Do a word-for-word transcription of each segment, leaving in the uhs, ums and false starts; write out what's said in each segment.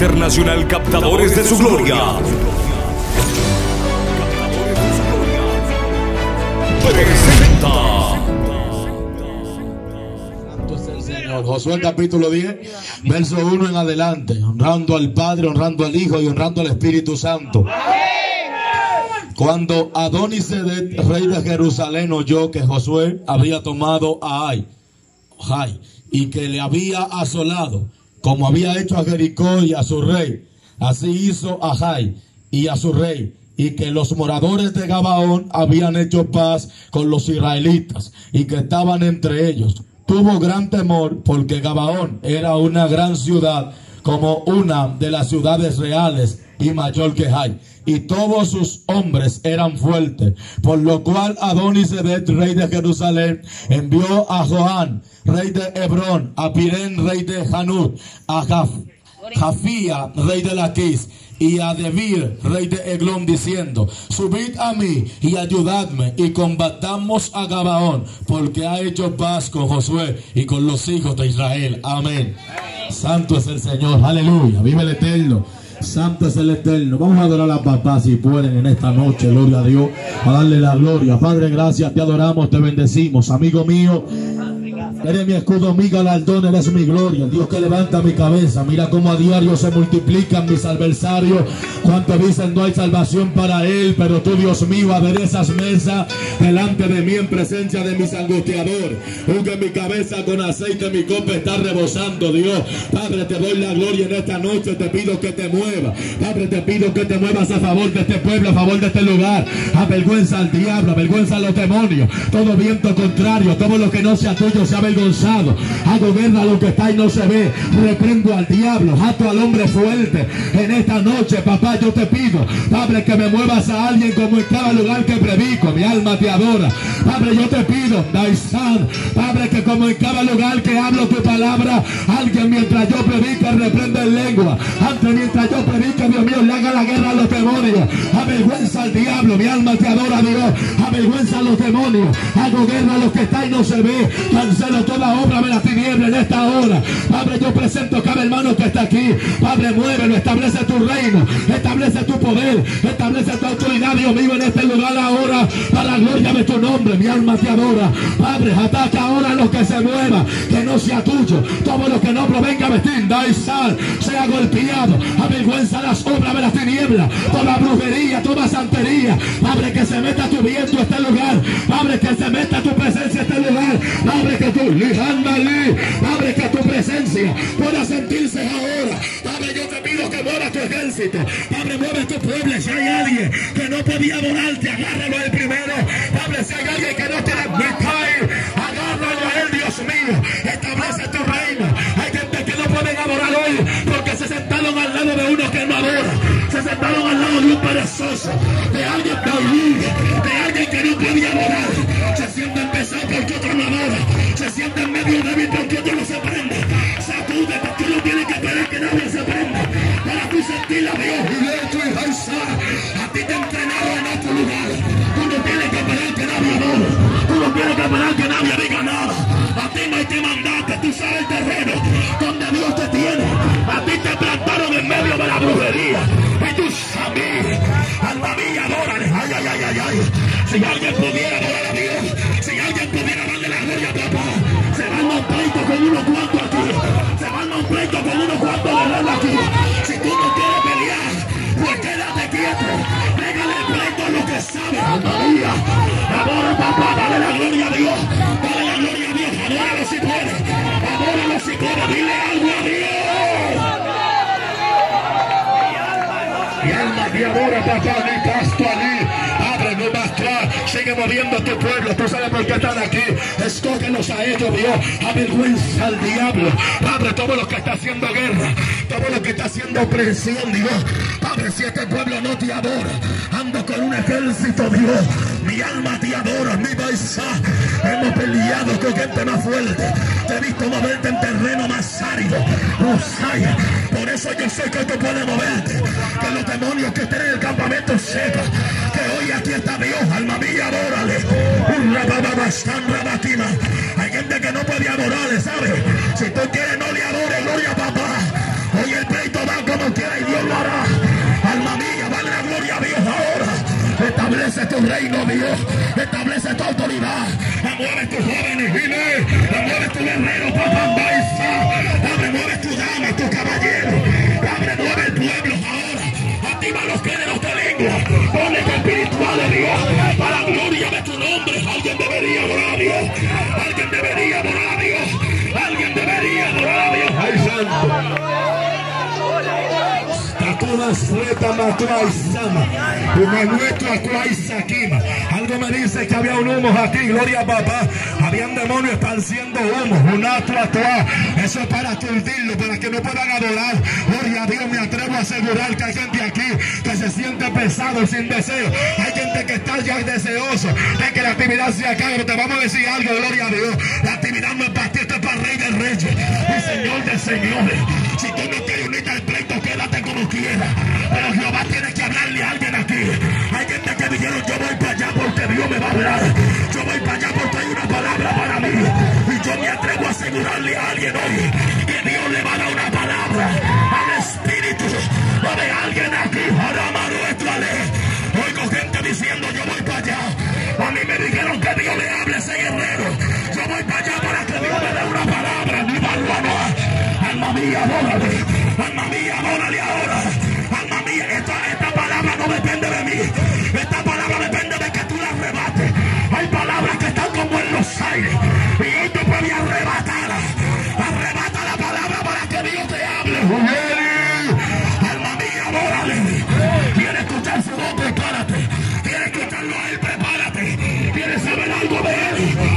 Internacional Captadores de su Gloria presenta. Santo es el Señor. Josué capítulo diez, verso uno en adelante. Honrando al Padre, honrando al Hijo y honrando al Espíritu Santo. Cuando Adonisedec, rey de Jerusalén, oyó que Josué había tomado a Ai, Jai, y que le había asolado, como había hecho a Jericó y a su rey, así hizo a Jai y a su rey, y que los moradores de Gabaón habían hecho paz con los israelitas, y que estaban entre ellos. Tuvo gran temor, porque Gabaón era una gran ciudad, como una de las ciudades reales, y mayor que Jai, y todos sus hombres eran fuertes, por lo cual Adonisedec, rey de Jerusalén, envió a Joán, rey de Hebrón, a Pirén, rey de Janud, a Jaf, Jafía, rey de Laquis, y a Debir, rey de Eglón, diciendo: subid a mí y ayudadme, y combatamos a Gabaón, porque ha hecho paz con Josué y con los hijos de Israel. Amén. Amén. Santo es el Señor, aleluya, vive el Eterno. Santo es el Eterno. Vamos a adorar a papá si pueden en esta noche, gloria a Dios, a darle la gloria. Padre, gracias, te adoramos, te bendecimos, amigo mío. Eres mi escudo, mi galardón, eres mi gloria, el Dios que levanta mi cabeza. Mira cómo a diario se multiplican mis adversarios. Cuanto dicen no hay salvación para él, pero tú, Dios mío, aderezas mesa delante de mí en presencia de mis angustiadores. Unge mi cabeza con aceite, mi copa está rebosando, Dios. Padre, te doy la gloria en esta noche, te pido que te muevas. Padre, te pido que te muevas a favor de este pueblo, a favor de este lugar. Avergüenza al diablo, avergüenza a los demonios. Todo viento contrario, todo lo que no sea tuyo sea avergonzado. Hago guerra a lo que está y no se ve. Reprendo al diablo, ato al hombre fuerte. En esta noche, papá, yo te pido, Padre, que me muevas a alguien como en cada lugar que predico. Mi alma te adora. Padre, yo te pido, Daisán, Padre, que como en cada lugar que hablo tu palabra, alguien mientras yo predique reprende en lengua. Antes mientras yo predique, Dios mío, le haga la guerra a los demonios. Avergüenza al diablo. Mi alma te adora, Dios. Avergüenza a los demonios. Hago guerra a los que está y no se ve. Cancelo toda obra de la tiniebla en esta hora. Padre, yo presento cada hermano que está aquí. Padre, muévelo, establece tu reino, establece tu poder, establece tu autoridad, Dios mío, en este lugar ahora, para la gloria de tu nombre. Mi alma te adora. Padre, ataca ahora a los que se muevan, que no sea tuyo. Todo lo que no provenga de ti, da y sal, sea golpeado. Avergüenza las obras de la tiniebla, toda brujería, toda santería. Padre, que se meta tu viento a este lugar. Padre, que se meta tu presencia a este lugar. Padre, que tú, Lijándale, Padre, que tu presencia pueda sentirse ahora. Padre, yo te pido que muevas tu ejército. Padre, mueve tu pueblo. Si hay alguien que no podía adorarte, agárralo el primero. Padre, si hay alguien que no tiene mitad, agárralo a él, Dios mío. Establece tu reino. Hay gente que no pueden adorar hoy porque se sentaron al lado de uno que no adora. Se sentaron al lado de un perezoso, de alguien de, de alguien que no podía adorar. Se sienten pesados porque otro no adora. Se sienten medio débil porque otro no se prende. Sacúdete, tú no tienes que esperar que nadie se prenda para tú sentir la Dios y leer tu hija. A ti te entrenaron en otro lugar. Tú no tienes que esperar que nadie adore. Tú no tienes que esperar que nadie diga nada. A ti no hay que mandarte. Tú sabes el terreno donde Dios te tiene. A ti te plantaron en medio de la brujería. Y tú sabes, alma mía, adórale. Ay, ay, ay, ay, ay. Si alguien pudiera adorar a Dios, si alguien pudiera darle la gloria a papá, se van a un pleito con unos cuantos aquí. Se van a un pleito con unos cuantos de lana aquí. Si tú no quieres pelear, pues quédate quieto. Pégale el pleito a lo que sabe. Alma mía, adora papá, dale la gloria a Dios. Dale la gloria a Dios. Adóralo si puedes. Adóralo si puedes. Dile algo a Dios. Mi alma te adora, papá, ni casto a mí. Padre, no va a actuar. Sigue moviendo tu pueblo. Tú sabes por qué están aquí. Escógelos a ellos, Dios. Avergüenza al diablo. Padre, todo lo que está haciendo guerra, todo lo que está haciendo opresión, Dios. Padre, si este pueblo no te adora, ando con un ejército, Dios. Mi alma te adora, mi paisa. Hemos peleado con gente más fuerte. Te he visto moverte en terreno más árido. Rosaya. Por eso yo sé que tú puedes moverte. Que los demonios que estén en el campamento sepan que hoy aquí está Dios. Alma mía, adórale. Hay gente que no puede adorarle, ¿sabes? Si tú quieres, no le adores, gloria a papá. Hoy el pleito va como que Establece tu reino, Dios. Establece tu autoridad. Mueve tus jóvenes, dile. Mueve tu guerrero, papá, abre, mueve tu dama, tu caballero. Abre, mueve el pueblo ahora. Activa los géneros de lengua. Ponle tu espiritual de Dios. Para la gloria de tu nombre. Alguien debería adorar a Dios. Alguien debería adorar a Dios. Alguien debería adorar a Dios. ¡Ay, santo! Algo me dice que había un humo aquí, gloria a papá. Habían demonios esparciendo humo, un acto actual. Eso es para aturdirlo, para que no puedan adorar. Gloria a Dios, me atrevo a asegurar que hay gente aquí que se siente pesado, sin deseo. Hay gente que está ya deseoso de que la actividad se acabe. Te vamos a decir algo, gloria a Dios. La actividad no es para ti, esto es para el Rey del Reyes, el Señor de Señores. Si tú no quieres unirte al pleito, quédate como quieras. Pero Jehová tiene que hablarle a alguien aquí. Hay gente que dijeron, yo voy para allá porque Dios me va a hablar. Yo voy para allá porque hay una palabra para mí. Y yo me atrevo a asegurarle a alguien hoy que Dios le va a dar una palabra al Espíritu de alguien aquí. Oigo gente diciendo, yo voy para allá. A mí me dijeron que Dios le hable a ese guerrero. Yo voy para allá para que Dios me dé una palabra. Mi barba, alma mía, adórale. Alma mía, adórale ahora. Alma mía, esta, esta palabra no depende de mí. Esta palabra depende de que tú la arrebates. Hay palabras que están como en los aires. Y hoy tú puedes arrebatarla. Arrebata la palabra para que Dios te hable. Alma mía, adórale. ¿Quieres escuchar su voz? Prepárate. ¿Quieres escucharlo a él? Prepárate. ¿Quieres saber algo de él?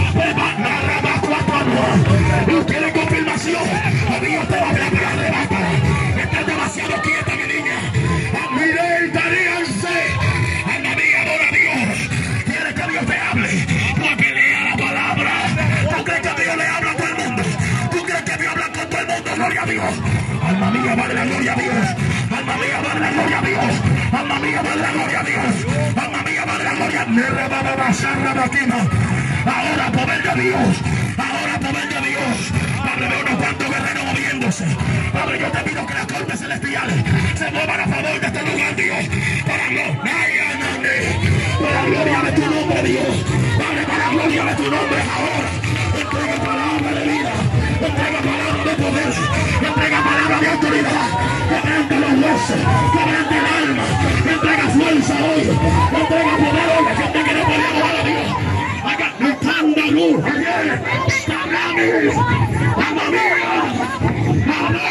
¿Y quieres confirmación? Dios te va a hablar, pero arrebátala. Estás demasiado quieta, mi niña. Mire, daríanse. Alma mía, adora a Dios. ¿Quieres que Dios te hable? Porque lea la palabra. ¿Tú crees que Dios le habla a todo el mundo? ¿Tú crees que Dios habla con todo el mundo? Gloria a Dios. Alma mía, vale la gloria a Dios. Alma mía, vale la gloria a Dios. Alma mía, vale la gloria a Dios. Alma mía, vale la gloria a Dios. Ahora poder de Dios. Ahora poder de Dios. Padre, veo unos cuantos guerreros moviéndose. Padre, yo te pido que las cortes celestiales se muevan a favor de este lugar, Dios. Para gloria, para la gloria de tu nombre, Dios. Padre, para la gloria de tu nombre ahora. Entrega palabra de vida. Entrega palabra de poder. Entrega palabra de autoridad. Quebrante los huesos. Quebrante el alma. Entrega fuerza hoy. Entrega poder hoy. La gente que no podía adorar a Dios. Haga tanta luz. Ayer. Sabramos. Alma mía.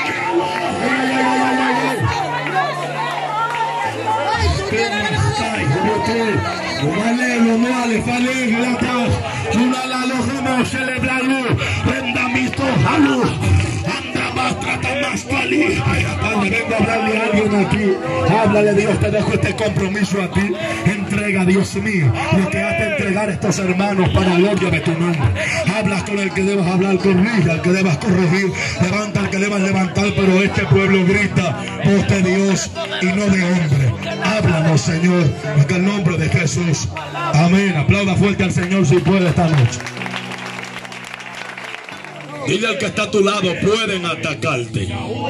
Alléluia, no allez, fallait, la tâche. Nous la logement, célébrons, rendamisto, hallo. Padre, vengo a hablarle a alguien aquí. Háblale, Dios, te dejo este compromiso a ti. Entrega, Dios mío, lo que has de entregar a estos hermanos para la gloria de tu nombre. Hablas con el que debas hablar, corrige al que debas corregir, levanta al que debas levantar, pero este pueblo grita voz de Dios y no de hombre. Háblanos, Señor, en el nombre de Jesús. Amén. Aplauda fuerte al Señor si puede esta noche. Dile al que está a tu lado, pueden atacarte.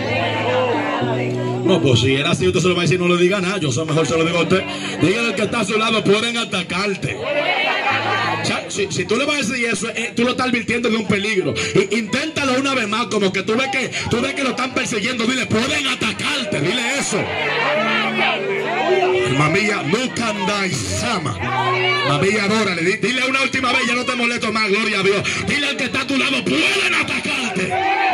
No, pues si era así, usted se lo va a decir, no le diga nada. Yo soy mejor, se lo digo a usted. Dile al que está a su lado, pueden atacarte. O sea, si, si tú le vas a decir eso, eh, tú lo estás advirtiendo de un peligro. I, inténtalo una vez más, como que tú ves que tú ves que lo están persiguiendo. Dile, pueden atacarte. Dile eso. Mamilla, nunca andáis sama. Mamilla, adórale. Dile una última vez, ya no te molesto más, gloria a Dios. Dile al que está a tu lado, pueden atacarte.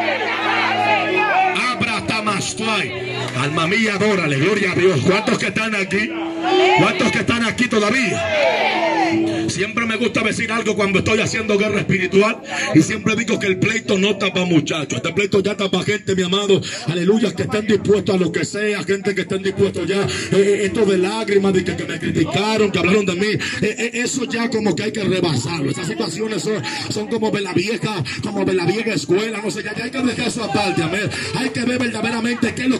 Abra tamastuay. Alma mía, adórale, gloria a Dios. ¿Cuántos que están aquí? ¿Cuántos que están aquí todavía? Siempre me gusta decir algo cuando estoy haciendo guerra espiritual. Y siempre digo que el pleito no está para muchachos. Este pleito ya está para gente, mi amado. Aleluya, que estén dispuestos a lo que sea. Gente que estén dispuestos ya. Eh, esto de lágrimas, de que, que me criticaron, que hablaron de mí. Eh, eh, eso ya como que hay que rebasarlo. Esas situaciones son, son como de la vieja, como de la vieja escuela. No sé, ya, ya hay que dejar eso aparte. Amén. Hay que ver verdaderamente qué es lo que está haciendo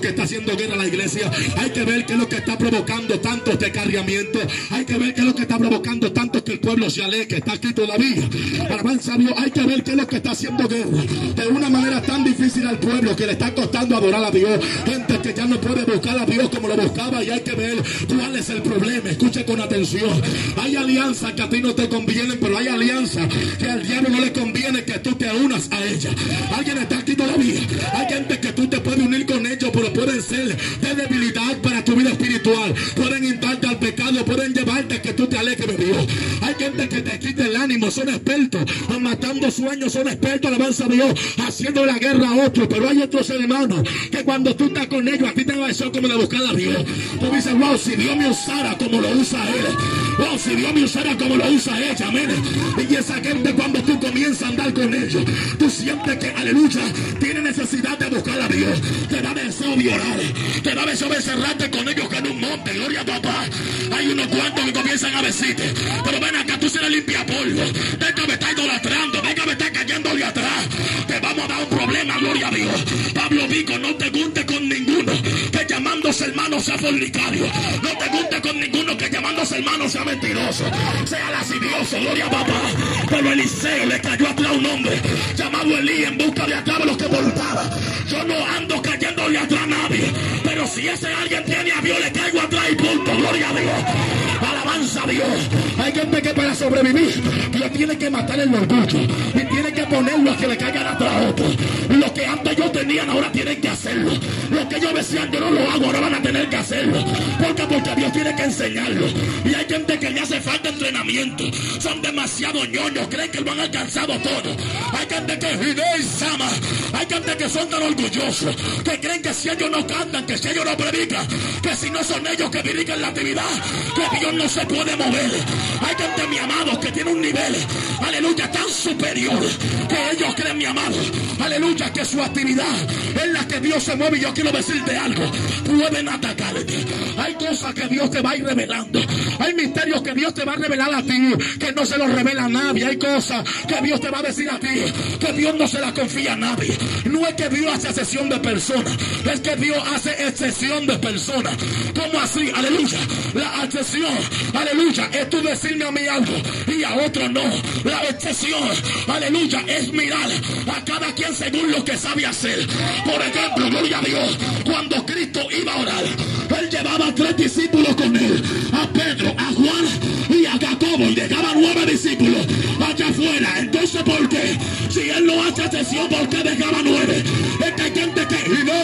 haciendo guerra a la iglesia. Hay que ver qué es lo que está provocando tantos descarriamientos. Hay que ver qué es lo que está provocando tanto que el pueblo se aleje. Está aquí todavía. Alabanza a Dios. Hay que ver qué es lo que está haciendo guerra de una manera tan difícil al pueblo que le está costando adorar a Dios. Gente que ya no puede buscar a Dios como lo buscaba, y hay que ver cuál es el problema. Escuche con atención. Hay alianzas que a ti no te convienen, pero hay alianzas que al diablo no le conviene que tú te unas a ella. Alguien está aquí todavía. Hay gente que tú te puedes unir con ellos, pero pueden ser de debilidad para tu vida espiritual. Pueden instarte al pecado, pueden llevarte a que tú te alejes de Dios. Hay gente que te quita el ánimo, son expertos matando sueños, son expertos, alabanza a Dios, haciendo la guerra a otros. Pero hay otros hermanos que cuando tú estás con ellos, a ti te va a decir como de buscar a Dios. Tú dices, wow, si Dios me usara como lo usa él, wow, si Dios me usara como lo usa ella, amén. Y esa gente, cuando tú comienzas a andar con ellos, tú sientes que, aleluya, tiene necesidad de buscar a Dios. Te da deseo de orar, te da deseo de cerrarte con ellos que en un monte, gloria a papá. Hay unos cuantos que comienzan a decirte, pero ven acá, tú se le limpia polvo, ven que me está idolatrando, ven que me está cayéndole atrás, te vamos a dar un problema, gloria a Dios. Pablo dijo, no te juntes con ninguno que llamándose hermano sea fornicario, no te juntes con ninguno que llamándose hermano sea mentiroso, sea lascivioso, gloria a papá. Pero Eliseo le cayó atrás a un hombre llamado Elí en busca de atrás de los que voltaban. Yo no ando cayéndole atrás a nadie, pero si ese alguien tiene a Dios, le caigo atrás y punto, gloria a Dios. Alabanza a Dios. Hay gente que para sobrevivir Dios tiene que matar el orgullo y tiene que ponerlo a que le caigan atrás a otros. Lo que antes yo tenían ahora tienen que hacerlo. Lo que ellos decían yo no lo hago, ahora van a tener que hacerlo. ¿Por qué? Porque Dios tiene que enseñarlo. Y hay gente que le hace falta entrenamiento, son demasiado ñoños, creen que lo han alcanzado todo. Hay gente que y sama, hay gente que son tan orgullosos que creen que si ellos no cantan, que si ellos no predican, que si no son ellos que dirigen la actividad, que Dios no se puede mover. Hay gente, mi amado, que tiene un nivel, aleluya, tan superior que ellos creen, mi amado, aleluya, que su actividad es la que Dios se mueve. Y yo quiero decirte algo, pueden atacarte. Hay cosas que Dios te va a ir revelando, hay misterios que Dios te va a revelar a ti que no se los revela a nadie. Hay cosas que Dios te va a decir a ti que Dios no se las confía a nadie. No es que Dios hace excepción de personas, es que Dios hace excepción de personas. ¿Cómo así? Aleluya. La excepción, aleluya, es tú decirme a mí algo y a otro no. La excepción, aleluya, es mirar a cada quien según lo que sabe hacer. Por ejemplo, gloria a Dios, cuando Cristo iba a orar, él llevaba tres discípulos con él, a Pedro, a Juan y a Jacobo, y llegaban nueve discípulos allá afuera. Entonces, ¿por qué? Si él no hace excepción, ¿por qué dejaba nueve? Es que hay gente que,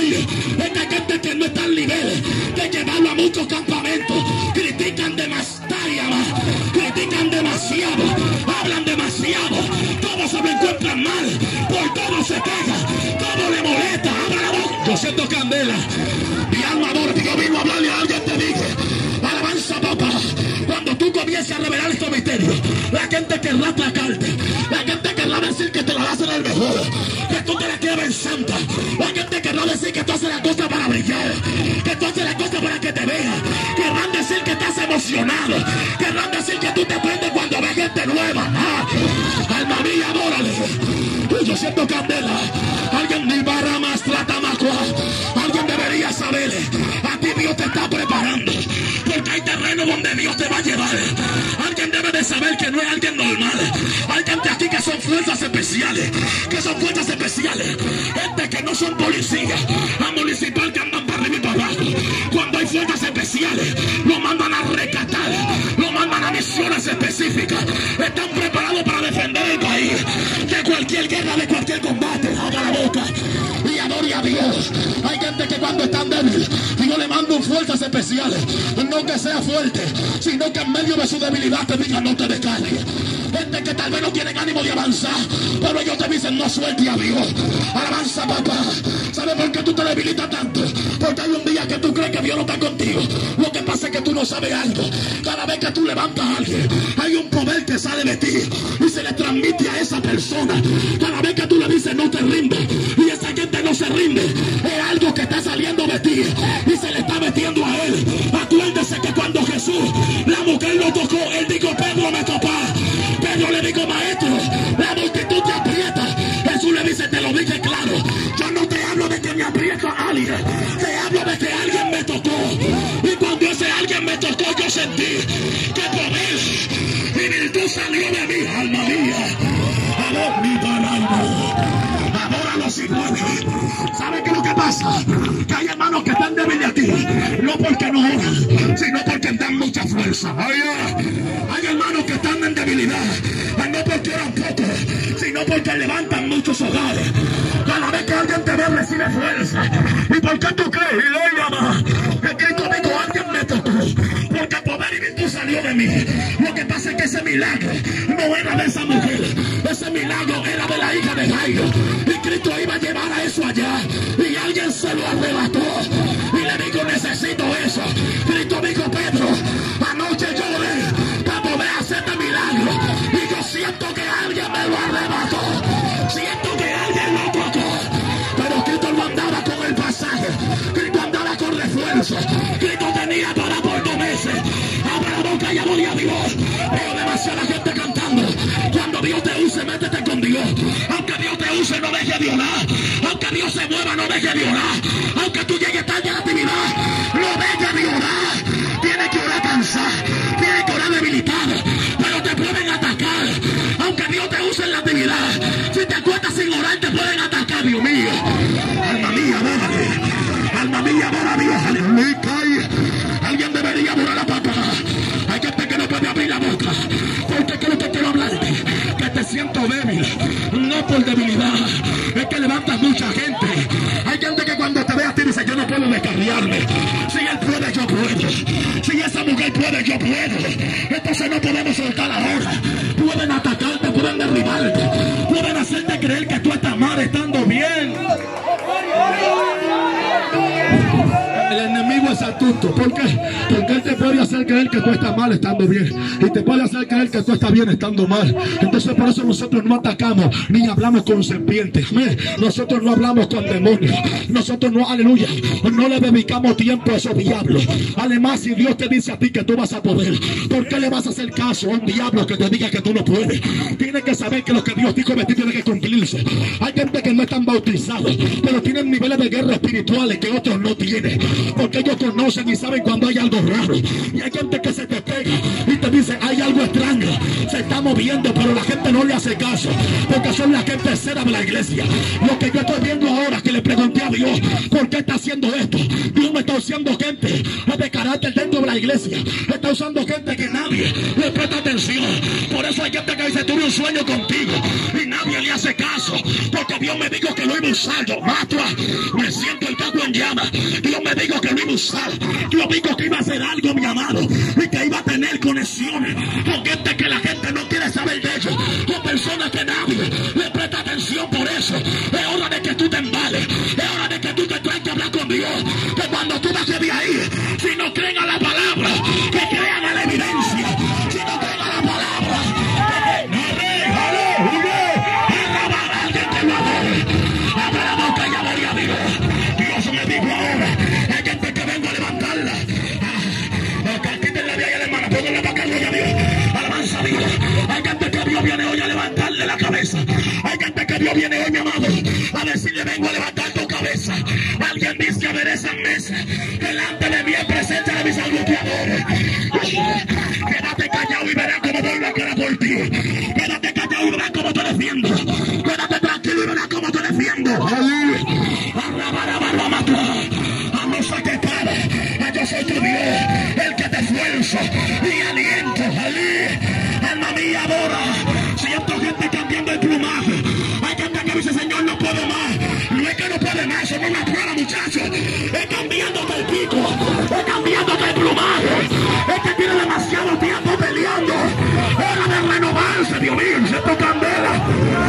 es que hay gente que no está al nivel de llevarlo a muchos campamentos. Critican demasiado, critican demasiado, hablan demasiado, todo se me encuentran mal, por todo se queja, todo le molesta. Yo siento candela, mi alma adora. Yo vino a hablarle a alguien, te dije, alabanza papá. Cuando tú comiences a revelar estos misterios, la gente querrá atracarte, la gente querrá decir que te la hacen el mejor, que tú te la quedas santa, la gente querrá decir que tú haces la cosa para brillar, que tú haces la cosa para que te vean, querrán decir que estás emocionado, querrán decir que tú te prendes cuando ves gente nueva. Ah, alma mía, adórale. Yo siento candela. Alguien ni barra más trata más cual. Alguien debería saber, a ti Dios te está preparando, porque hay terreno donde Dios te va a llevar. Alguien debe de saber que no es alguien normal. Hay gente aquí que son fuerzas especiales, que son fuerzas especiales, gente que no son policías, a municipal que andan para arriba y para abajo. Cuando hay fuerzas especiales, lo mandan a rescatar, lo mandan a misiones específicas. Están preparados para defender el país de cualquier guerra, de cualquier combate. Abra la boca y adore a Dios. Hay gente que cuando están débiles, Dios le manda fuerzas especiales, no que sea fuerte, sino que en medio de su debilidad te diga no te descargues. Gente que tal vez no tienen ánimo de avanzar, pero ellos te dicen no suelte a Dios. Alabanza papá. ¿Sabes por qué tú te debilitas tanto? Porque hay un día que tú crees que Dios no está contigo. Lo que pasa es que tú no sabes algo. Cada vez que tú levantas a alguien, hay un poder que sale de ti y se le transmite a esa persona. Cada vez que tú le dices no te rindes y esa gente no se rinde, es algo que está saliendo de ti y se le está metiendo a él. Acuérdese que cuando Jesús, la mujer lo tocó, él dijo Pedro me tocó. Pedro le dijo maestro, la multitud te aprieta. Jesús le dice te lo dije claro, yo no te hablo de que me aprieta a alguien, te hablo de que ti que poder y virtud salió de mí, alma mía. Adoro mi palabra. Adóralo si puedes. ¿Sabe qué es lo que pasa? Que hay hermanos que están débiles a ti, no porque no oran, sino porque dan mucha fuerza. Ay, hay hermanos que están en debilidad, no porque oran poco, sino porque levantan muchos hogares. Cada vez que alguien te ve recibe fuerza. ¿Y por qué tú crees? Y le llama. El Cristo dijo, alguien me tocó, porque poder y virtud salió de mí. Lo que pasa es que ese milagro no era de esa mujer, ese milagro era de la hija de Jairo. Y Cristo iba a llevar a eso allá, y alguien se lo arrebató y le dijo, necesito eso. Cristo dijo, Pedro, anoche lloré para poder hacerte milagro, y yo siento que alguien me lo arrebató, siento que alguien lo tocó. Pero Cristo no andaba con el pasaje, Cristo andaba con refuerzo. Cristo tenía para por dos meses. Abre la boca y adora a Dios. Veo demasiada gente cantando. Cuando Dios te use, métete con Dios. Aunque Dios te use, no deje de orar. Aunque Dios se mueva, no deje de orar. Aunque tú llegues tarde a la actividad, no deje de orar. Tienes que orar cansado, tienes que orar debilitado, pero te pueden atacar. Aunque Dios te use en la actividad, si te acuestas sin orar, te pueden atacar, Dios mío. Alma mía, adórale. Alma mía, adora a Dios. Aleluya. Alguien debería adorar a papá. Hay gente que no puede abrir la boca, porque ¿qué es lo que quiero hablarte? Que te siento débil, no por debilidad, es que levantas mucha gente. Hay gente que cuando te ve a ti dice, yo no puedo descarriarme. Si él puede, yo puedo. Si esa mujer puede, yo puedo. Entonces no podemos soltar ahora. Pueden atacarte, pueden derribarte, pueden hacerte creer que tú estás mal estando bien. El enemigo es astuto. ¿Por qué? Porque él te puede hacer creer que tú estás mal estando bien, y te puede hacer creer que tú estás bien estando mal. Entonces por eso nosotros no atacamos ni hablamos con serpientes. Nosotros no hablamos con demonios. Nosotros no, aleluya, no le dedicamos tiempo a esos diablos. Además, si Dios te dice a ti que tú vas a poder, ¿por qué le vas a hacer caso a un diablo que te diga que tú no puedes? Tienes que saber que lo que Dios dijo de ti tiene que cumplirse. Hay gente que no están bautizados, pero tienen niveles de guerra espirituales que otros no tienen, porque ellos conocen y saben cuando hay algo raro. Y hay gente que se te pega y te dice, hay algo extraño, se está moviendo, pero la gente no le hace caso, porque son la gente cera de la iglesia. Lo que yo estoy viendo ahora, que le pregunté a Dios, ¿por qué está haciendo esto? Dios me está usando gente de carácter dentro de la iglesia, está usando gente que nadie le presta atención. Por eso hay gente que dice, tuve un sueño contigo, y nadie le hace caso, porque Dios me dijo que lo iba a usar. Yo mato, me siento el caco en llamas. Dios me dijo que lo iba a usar. Dios dijo que iba a hacer algo, mi amado, y que iba a tener conexiones con gente que la gente no quiere saber de ellos, con personas que nadie le presta atención. Por eso es hora de que tú te embales, es hora de que tú te traes que hablar con Dios, que cuando tú bajes de ahí, si no creen a la palabra, que crean a la evidencia. Si no creen a la palabra, que no alguien que lo adore. Abre la boca y adore a Dios. Dios me dijo ahora, hay gente que vengo a levantarla. Quítenle la vida a la hermana, pongo la boca, gloria a Dios. Alabanza a Dios. Hay gente que Dios viene hoy a levantarle la cabeza. Hay gente que Dios viene hoy, mi amado, a decirle, vengo a levantar tu cabeza. Alguien dice, a ver esa mesa delante de mí en presencia de mis angustiadores. Quédate callado y verás cómo doy la cara por ti. Quédate callado y verás cómo te defiendo. Quédate tranquilo y verás cómo te defiendo. A no ser que para, yo soy tu Dios, el que te esfuerzo y aliento. Alma mía, adora. Siento gente cambiando el plumaje. Hay gente que dice, Señor, no puedo más. No es que no puede más, somos una prueba, muchachos. Es cambiándote el pico, es cambiándote el plumaje. Es que tiene demasiado tiempo peleando. Hora de renovarse, Dios mío, se toca candela.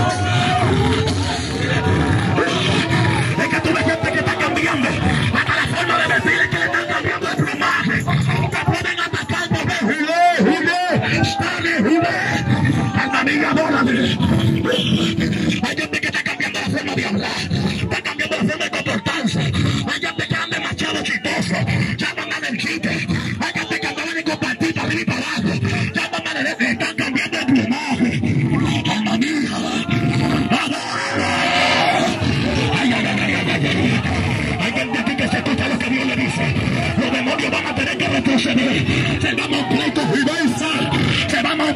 Es que tú ves gente que está cambiando hasta la forma de vestir, es que le están cambiando el plumaje. Te pueden atacar por ver Jude, Jude, Stane, Jude. Alma mía, adórame. Hay gente que está cambiando la forma de hablar, está cambiando la forma de comportarse. Hay gente que anda demasiado chistoso, ya van a del chiste. Hay gente que anda de compartir para arriba y para abajo, ya van a del, están cambiando el plumaje. Alma mía, adórame. Ay, ay, ay, ay, ay, ay. Hay gente aquí que se escucha lo que Dios le dice. Los demonios van a tener que retroceder. Se vamos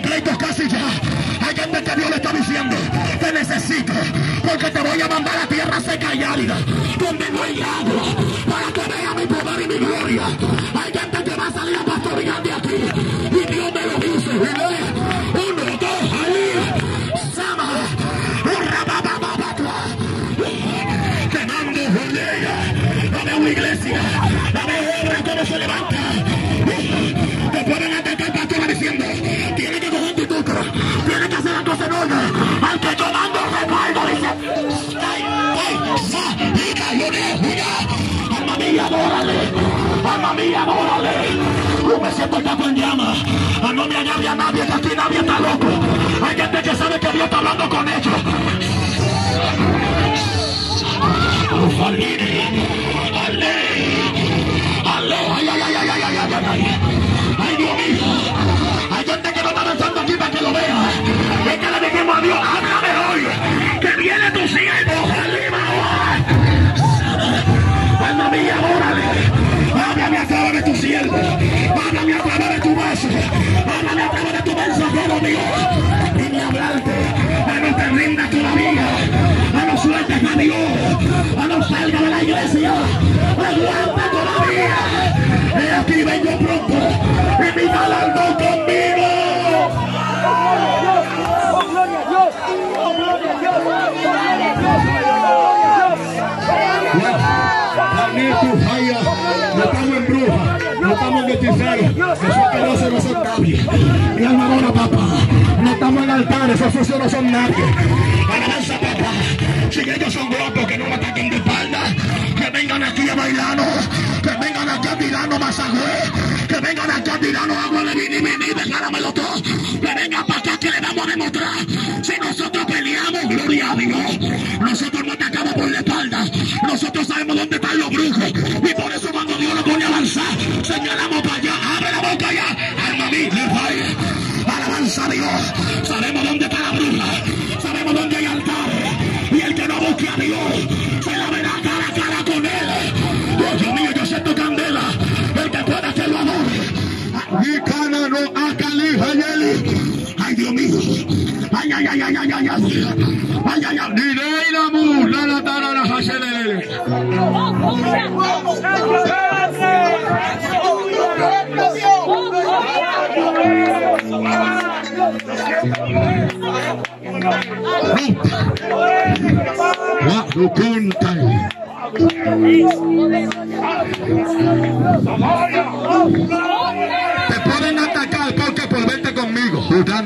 con créditos casi ya. Hay gente que Dios le está diciendo: te necesito, porque te voy a mandar a tierra seca y árida, donde no hay agua, para que vea mi poder y mi gloria. Hay gente que va a salir a pastorear de aquí, y Dios me lo dice. Y lee, uno, dos, ahí, Sama, te mando Julia, la veo iglesia, la veo obra cómo se levanta. Te pueden atacar pastora diciendo: tiene que coger tu tuca, tiene que hacer la cosa en orden. Al que yo mando respaldo dice: ay, ay, sa, y cayó de Julia. Alma mía, adórale, alma mía, adórale. Yo me siento el tapo en llama. A no me agarre a nadie, que aquí nadie está loco. Hay gente que sabe que Dios está hablando con ellos. Ale, ale, ay, ay, ay, ay, ay, ay, ay, ay. Ay, Dios mío, hay gente que no está avanzando aquí para que lo vea. Es que le dijimos a Dios: háblame hoy, que viene tu siervo. Alma mía, órale. Háblame a través de tu siervo, háblame a través de tu vaso, háblame a través de tu mensajero, Dios. Dime hablarte, a no te rindas todavía, a no sueltes a Dios, a no salga de la iglesia, aguanta todavía. Y aquí vengo pronto, y mi galardón conmigo. ¡Oh, gloria a Dios! ¡Oh, gloria a Dios! Daniel, tu falla, no estamos en bruja, no estamos en hechicero, eso que no se no son nadie. Mi alma adora, papá, no estamos en altares, esos no son nadie. Alabanza, papá, si ellos son locos, que no me ataquen de espalda, que vengan aquí a bailarnos, que vengan aquí a tirarnos masagüe, que vengan aquí a tirarnos agua de vini, vini, decláramelo todo, que vengan para acá, que le vamos a demostrar. Si nosotros peleamos, gloria a Dios, nosotros no atacamos por la espalda, nosotros sabemos dónde están los brujos, y por eso cuando Dios nos pone a avanzar, señalamos para allá, abre la boca allá, alma mía, alabanza a Dios. Sabemos dónde está la bruja, sabemos dónde hay altares, y el que no busque a Dios se la verá cara a cara con él. Dios mío, yo siento candela, el que pueda que lo adore. Y cana no acalija yeli. Ay, Dios mío, ay, ay, ay, ay, ay, ay, ay, ay, ay, ay, ni de la mu, la la tara la hashelele. Te pueden atacar porque por verte conmigo,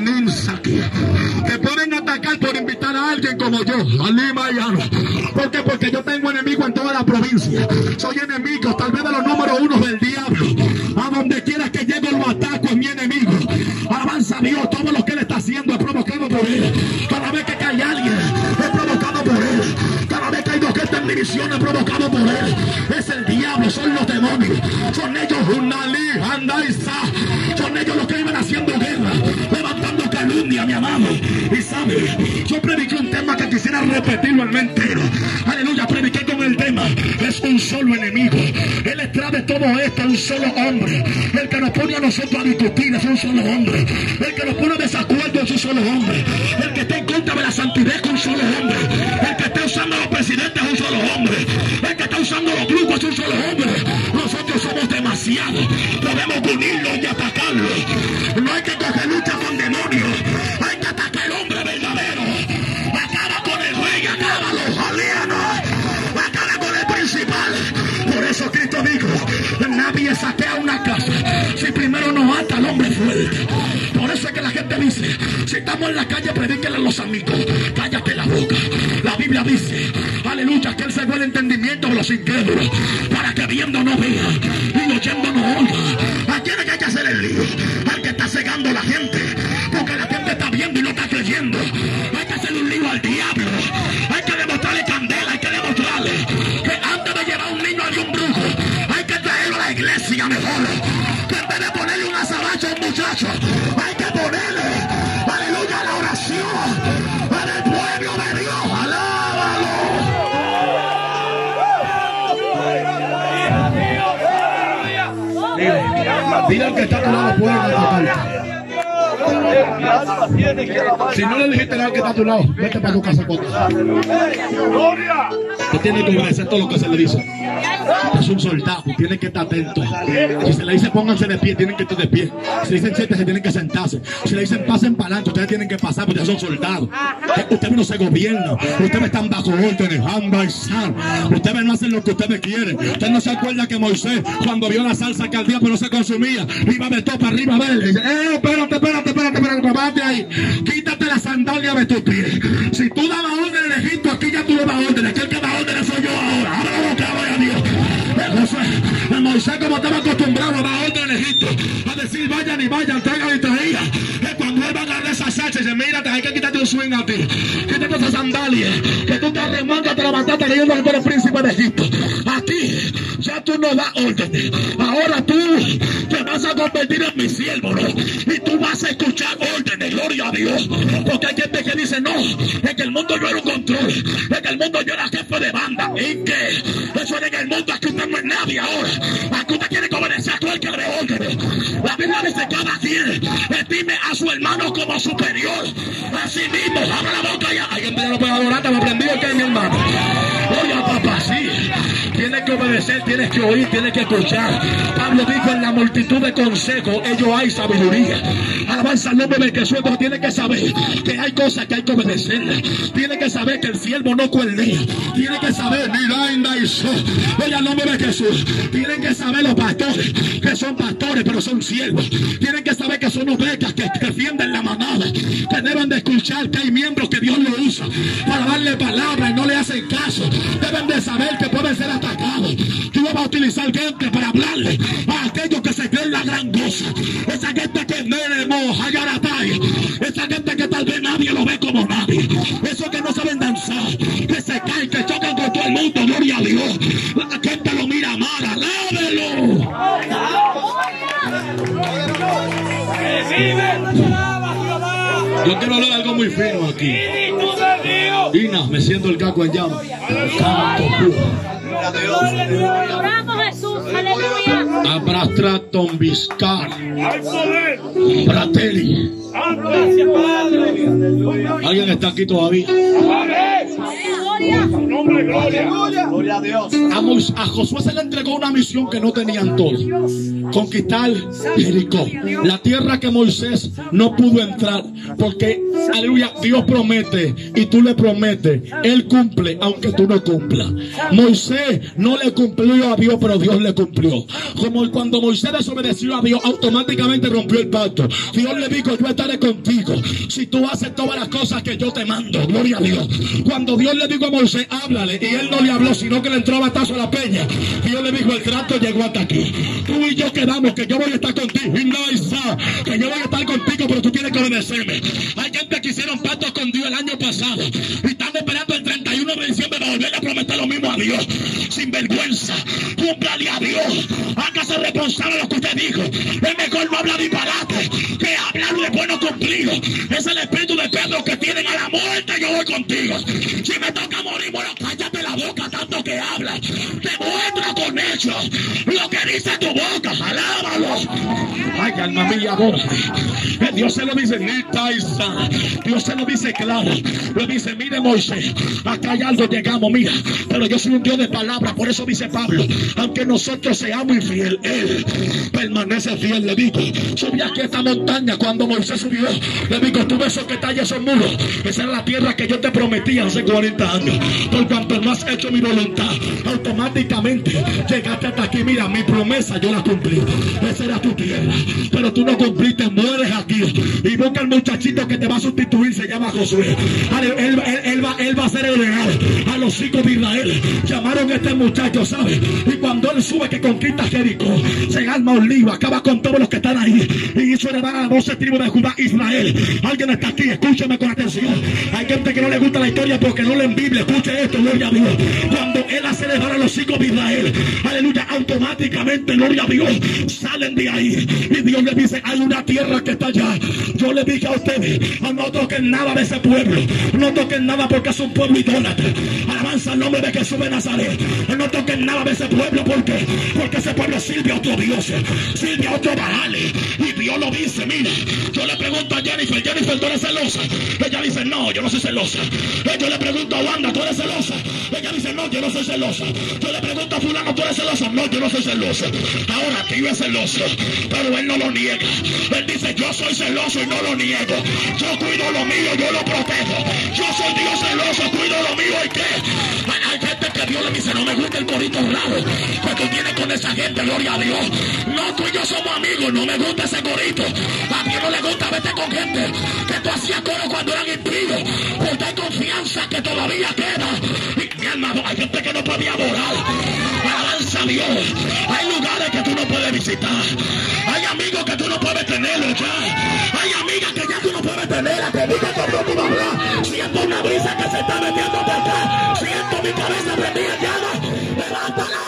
te pueden atacar por invitar a alguien como yo, Alima y Ano. ¿Por qué? Porque yo tengo enemigos en toda la provincia. Soy enemigo, tal vez de los números uno del diablo. A donde quiera que llegue lo ataco, es mi enemigo. Avanza Dios, todo lo que él está haciendo es provocado por él. Cada vez que cae alguien, es provocado por él. Cada vez que hay dos que están en división, es provocado por él. Es el diablo, son los demonios. Son ellos, Unali, Andaisa. Son ellos los que iban haciendo guerra, levantando calumnia, mi amado. Y sabe, yo prediqué un tema que quisiera repetirlo al entero. Aleluya, prediqué con el tema: es un solo enemigo. Él extrae de todo esto un solo hombre. El que nos pone a nosotros a discutir es un solo hombre. El que nos pone a desacuerdo es un solo hombre. El que está en contra de la santidad es un solo hombre. El que está usando a los presidentes es un solo hombre. El que está usando los grupos es un solo hombre. Nosotros somos demasiados. Podemos unirlos y atacarlos. No hay que coger lucha con demonios. Hay que atacar al hombre verdadero. Acaba con el rey, acaba los alienos, acaba con el principal. Por eso Cristo dijo: nadie saquea una casa si primero no ata al hombre fuerte. Por eso es que la gente dice: si estamos en la calle, predíquenle a los amigos. Cállate la boca. La Biblia dice, aleluya, que él cegó el entendimiento de los incrédulos, para que viendo no vean y oyendo no oigan. ¿A quién es que hay que hacer el lío? Al que está cegando a la gente, porque la gente está viendo y no está creyendo. Hay que hacerle un lío al diablo. Hay que demostrarle candela, hay que demostrarle que antes de llevar a un niño a un brujo, hay que traerlo a la iglesia mejor. Que en vez de ponerle un azabache a un muchacho, hay que ponerle, aleluya, la oración para el pueblo de Dios. ¡Alábalo! Dile, dile al que está a tu lado, pueden atacar. Si no le dijiste nada que está a tu lado, vete para tu casa con Usted tiene que obedecer todo lo que se le dice. Usted es un soldado, tiene que estar atento. Si se le dice pónganse de pie, tienen que estar de pie. Si le dicen siéntense, tienen que sentarse. Si le dicen pasen para adelante, ustedes tienen que pasar porque son soldados. Ustedes no se gobiernan, ustedes están bajo órdenes. Ustedes no hacen lo que ustedes quieren. Usted no se acuerda que Moisés, cuando vio la salsa que ardía pero no se consumía, iba de topa arriba a ver. Dice, eh, espérate, espérate, espérate, espérate, espérate ahí. Quítate la sandalia de tus pies. Si tú dabas orden en Egipto, aquí ya tú le das orden. Aquel que da orden soy yo ahora. Ahora la boca, vaya Dios. José, Moisés, como estaba acostumbrado a dar orden en Egipto, a decir vayan y vayan, traigan y traían. Cuando él va a agarrar esa salsa, dice, mírate, hay que quitarte un swing a ti. Quítate esa sandalia, que tú te arremangas, te la mataste leyendo que tú eres príncipe de Egipto. Aquí ya tú no das órdenes. Ahora tú te vas a convertir en mi siervo, ¿no? Y tú vas a escuchar órdenes, gloria a Dios. Porque hay gente que dice, no, en el mundo yo era un control, en el mundo yo era jefe de banda. ¿Y qué? Eso era en el mundo, aquí usted no es nadie ahora. Aquí usted tiene que obedecer a todo el que le órdenes. La Biblia dice, cada quien estime a su hermano como superior. Así mismo, abra la boca ya. Alguien me lo puede adorar, te lo aprendido que es mi hermano. Oye, papá, sí. Tienes que obedecer, tienes que oír, tienes que escuchar. Pablo dijo, en la multitud de consejos, ellos hay sabiduría. Alabanza al nombre de Jesús. Entonces tienes que saber que hay cosas que hay que obedecerle. Tienes que saber que el siervo no cuernea. Tienes que saber, mira, inda y so. Oye, al nombre de Jesús. Tienen que saber los pastores, que son pastores, pero son siervos. Tienen que saber que son ovejas, que defienden la manada. Que deben de escuchar que hay miembros que Dios lo usa para darle palabra y no le hacen caso. Deben de saber que pueden ser atacados. Tú vas a utilizar gente para hablarle a aquellos que se creen la gran cosa. Esa gente que no le moja, esa gente que tal vez nadie lo ve como nadie. Esos que no saben danzar, que se caen, que chocan con todo el mundo, gloria a Dios. La gente lo mira mal, alábelo. Yo quiero hablar de algo muy fino aquí. Ina, me siento el caco en llama. Adoramos Jesús, aleluya. Abrastraton Viscar. Bratelli. ¿Alguien está aquí todavía? Gloria a Dios. A, a Josué se le entregó una misión que no tenían todos: conquistar Jericó, la tierra que Moisés no pudo entrar, porque aleluya, Dios promete y tú le prometes, Él cumple aunque tú no cumplas. Moisés no le cumplió a Dios, pero Dios le cumplió. Como cuando Moisés desobedeció a Dios, automáticamente rompió el pacto. Dios le dijo, yo estaré contigo si tú haces todas las cosas que yo te mando, gloria a Dios. Cuando Dios le dijo a Moisés, háblale, y él no le habló, sino que le entró a batazo a la peña, Dios le dijo, el trato llegó hasta aquí. Tú y yo quedamos que yo voy a estar contigo, y no, Isa, que yo voy a estar contigo, pero tú tienes que obedecerme. Hay gente que hicieron pactos con Dios el año pasado y están esperando el treinta y uno de diciembre para volver a prometer lo mismo a Dios. Sin vergüenza, cúmplale a Dios, hágase responsable de lo que usted dijo. Es mejor no hablar disparate que hablar de bueno cumplido. Es el espíritu de Pedro que tienen a la muerte. Yo voy contigo. Si me toca morir, bueno, cállate la boca tanto que hablas. Demuestra con hechos lo que dice tu boca. Alábalo. Ay, alma mía, adórate. Dios se lo dice, Dios se lo dice claro. Le dice, mire Moisés, acá hay algo, llegamos, mira, pero yo soy un Dios de palabra. Por eso dice Pablo, aunque nosotros seamos infieles, Él permanece fiel. Le digo, subí aquí a esta montaña. Cuando Moisés subió, le digo, tú ves esos que está allá, esos muros, esa era la tierra que yo te prometí hace cuarenta años. Por cuanto no has hecho mi voluntad, automáticamente llegaste hasta aquí. Mira, mi promesa yo la cumplí. Esa era tu tierra, pero tú no cumpliste, mueres aquí. Y busca el muchachito que te va a sustituir, se llama Josué. Él, él, él, él, va, él va a ser el leal a los hijos de Israel. Llamaron a este muchacho, ¿sabes? Y cuando él sube que conquista Jericó, se arma un lío, acaba con todos los que están ahí, y hizo heredar a las doce tribus de Judá, Israel. Alguien está aquí, escúcheme con atención. Hay gente que no le gusta la historia porque no leen Biblia. Escuche esto, gloria a Dios. Cuando él hace levar a los hijos de Israel, aleluya, automáticamente, gloria a Dios, salen de ahí y Dios les dice, hay una tierra que está allá. Yo les dije a ustedes, no toquen nada de ese pueblo, no toquen nada porque es un pueblo idólatra. Alabanza al nombre de Jesús de Nazaret. No toquen nada de ese pueblo porque, porque ese pueblo sirve a otro Dios, sirve a otro Baal, y Dios lo dice. Mira, yo le pregunto a Jennifer, Jennifer, ¿tú eres celosa? Ella dice, no, yo no soy celosa. Yo le pregunto a Wanda, ¿tú eres celosa? Ella dice, no, yo no soy celosa. Yo le pregunto a fulano, ¿tú eres celosa? No, yo no soy celosa. Ahora tío es celoso, pero él no lo niega. Él dice, yo soy celoso y no lo niego. Yo cuido lo mío, yo lo protejo. Yo soy Dios celoso, cuido lo mío. ¿Y qué? Hay gente que Dios le dice, no me gusta el corito raro que tú tienes con esa gente, gloria a Dios. No, tú y yo somos amigos, no me gusta ese corito. A Dios no le gusta verte con gente que tú hacías coro cuando eran impíos, porque hay confianza que todavía queda. Y mi hermano, hay gente que no puede adorar. Alabanza a Dios. Hay lugares que tú no puedes visitar. Hay amigos que tú no puedes tenerlos ya. Hay amigas que ya tú no puedes tener. La que diga que no te va a hablar. Siento una brisa que se está metiendo por acá. Siento mi cabeza prendida en llamas. Levántala.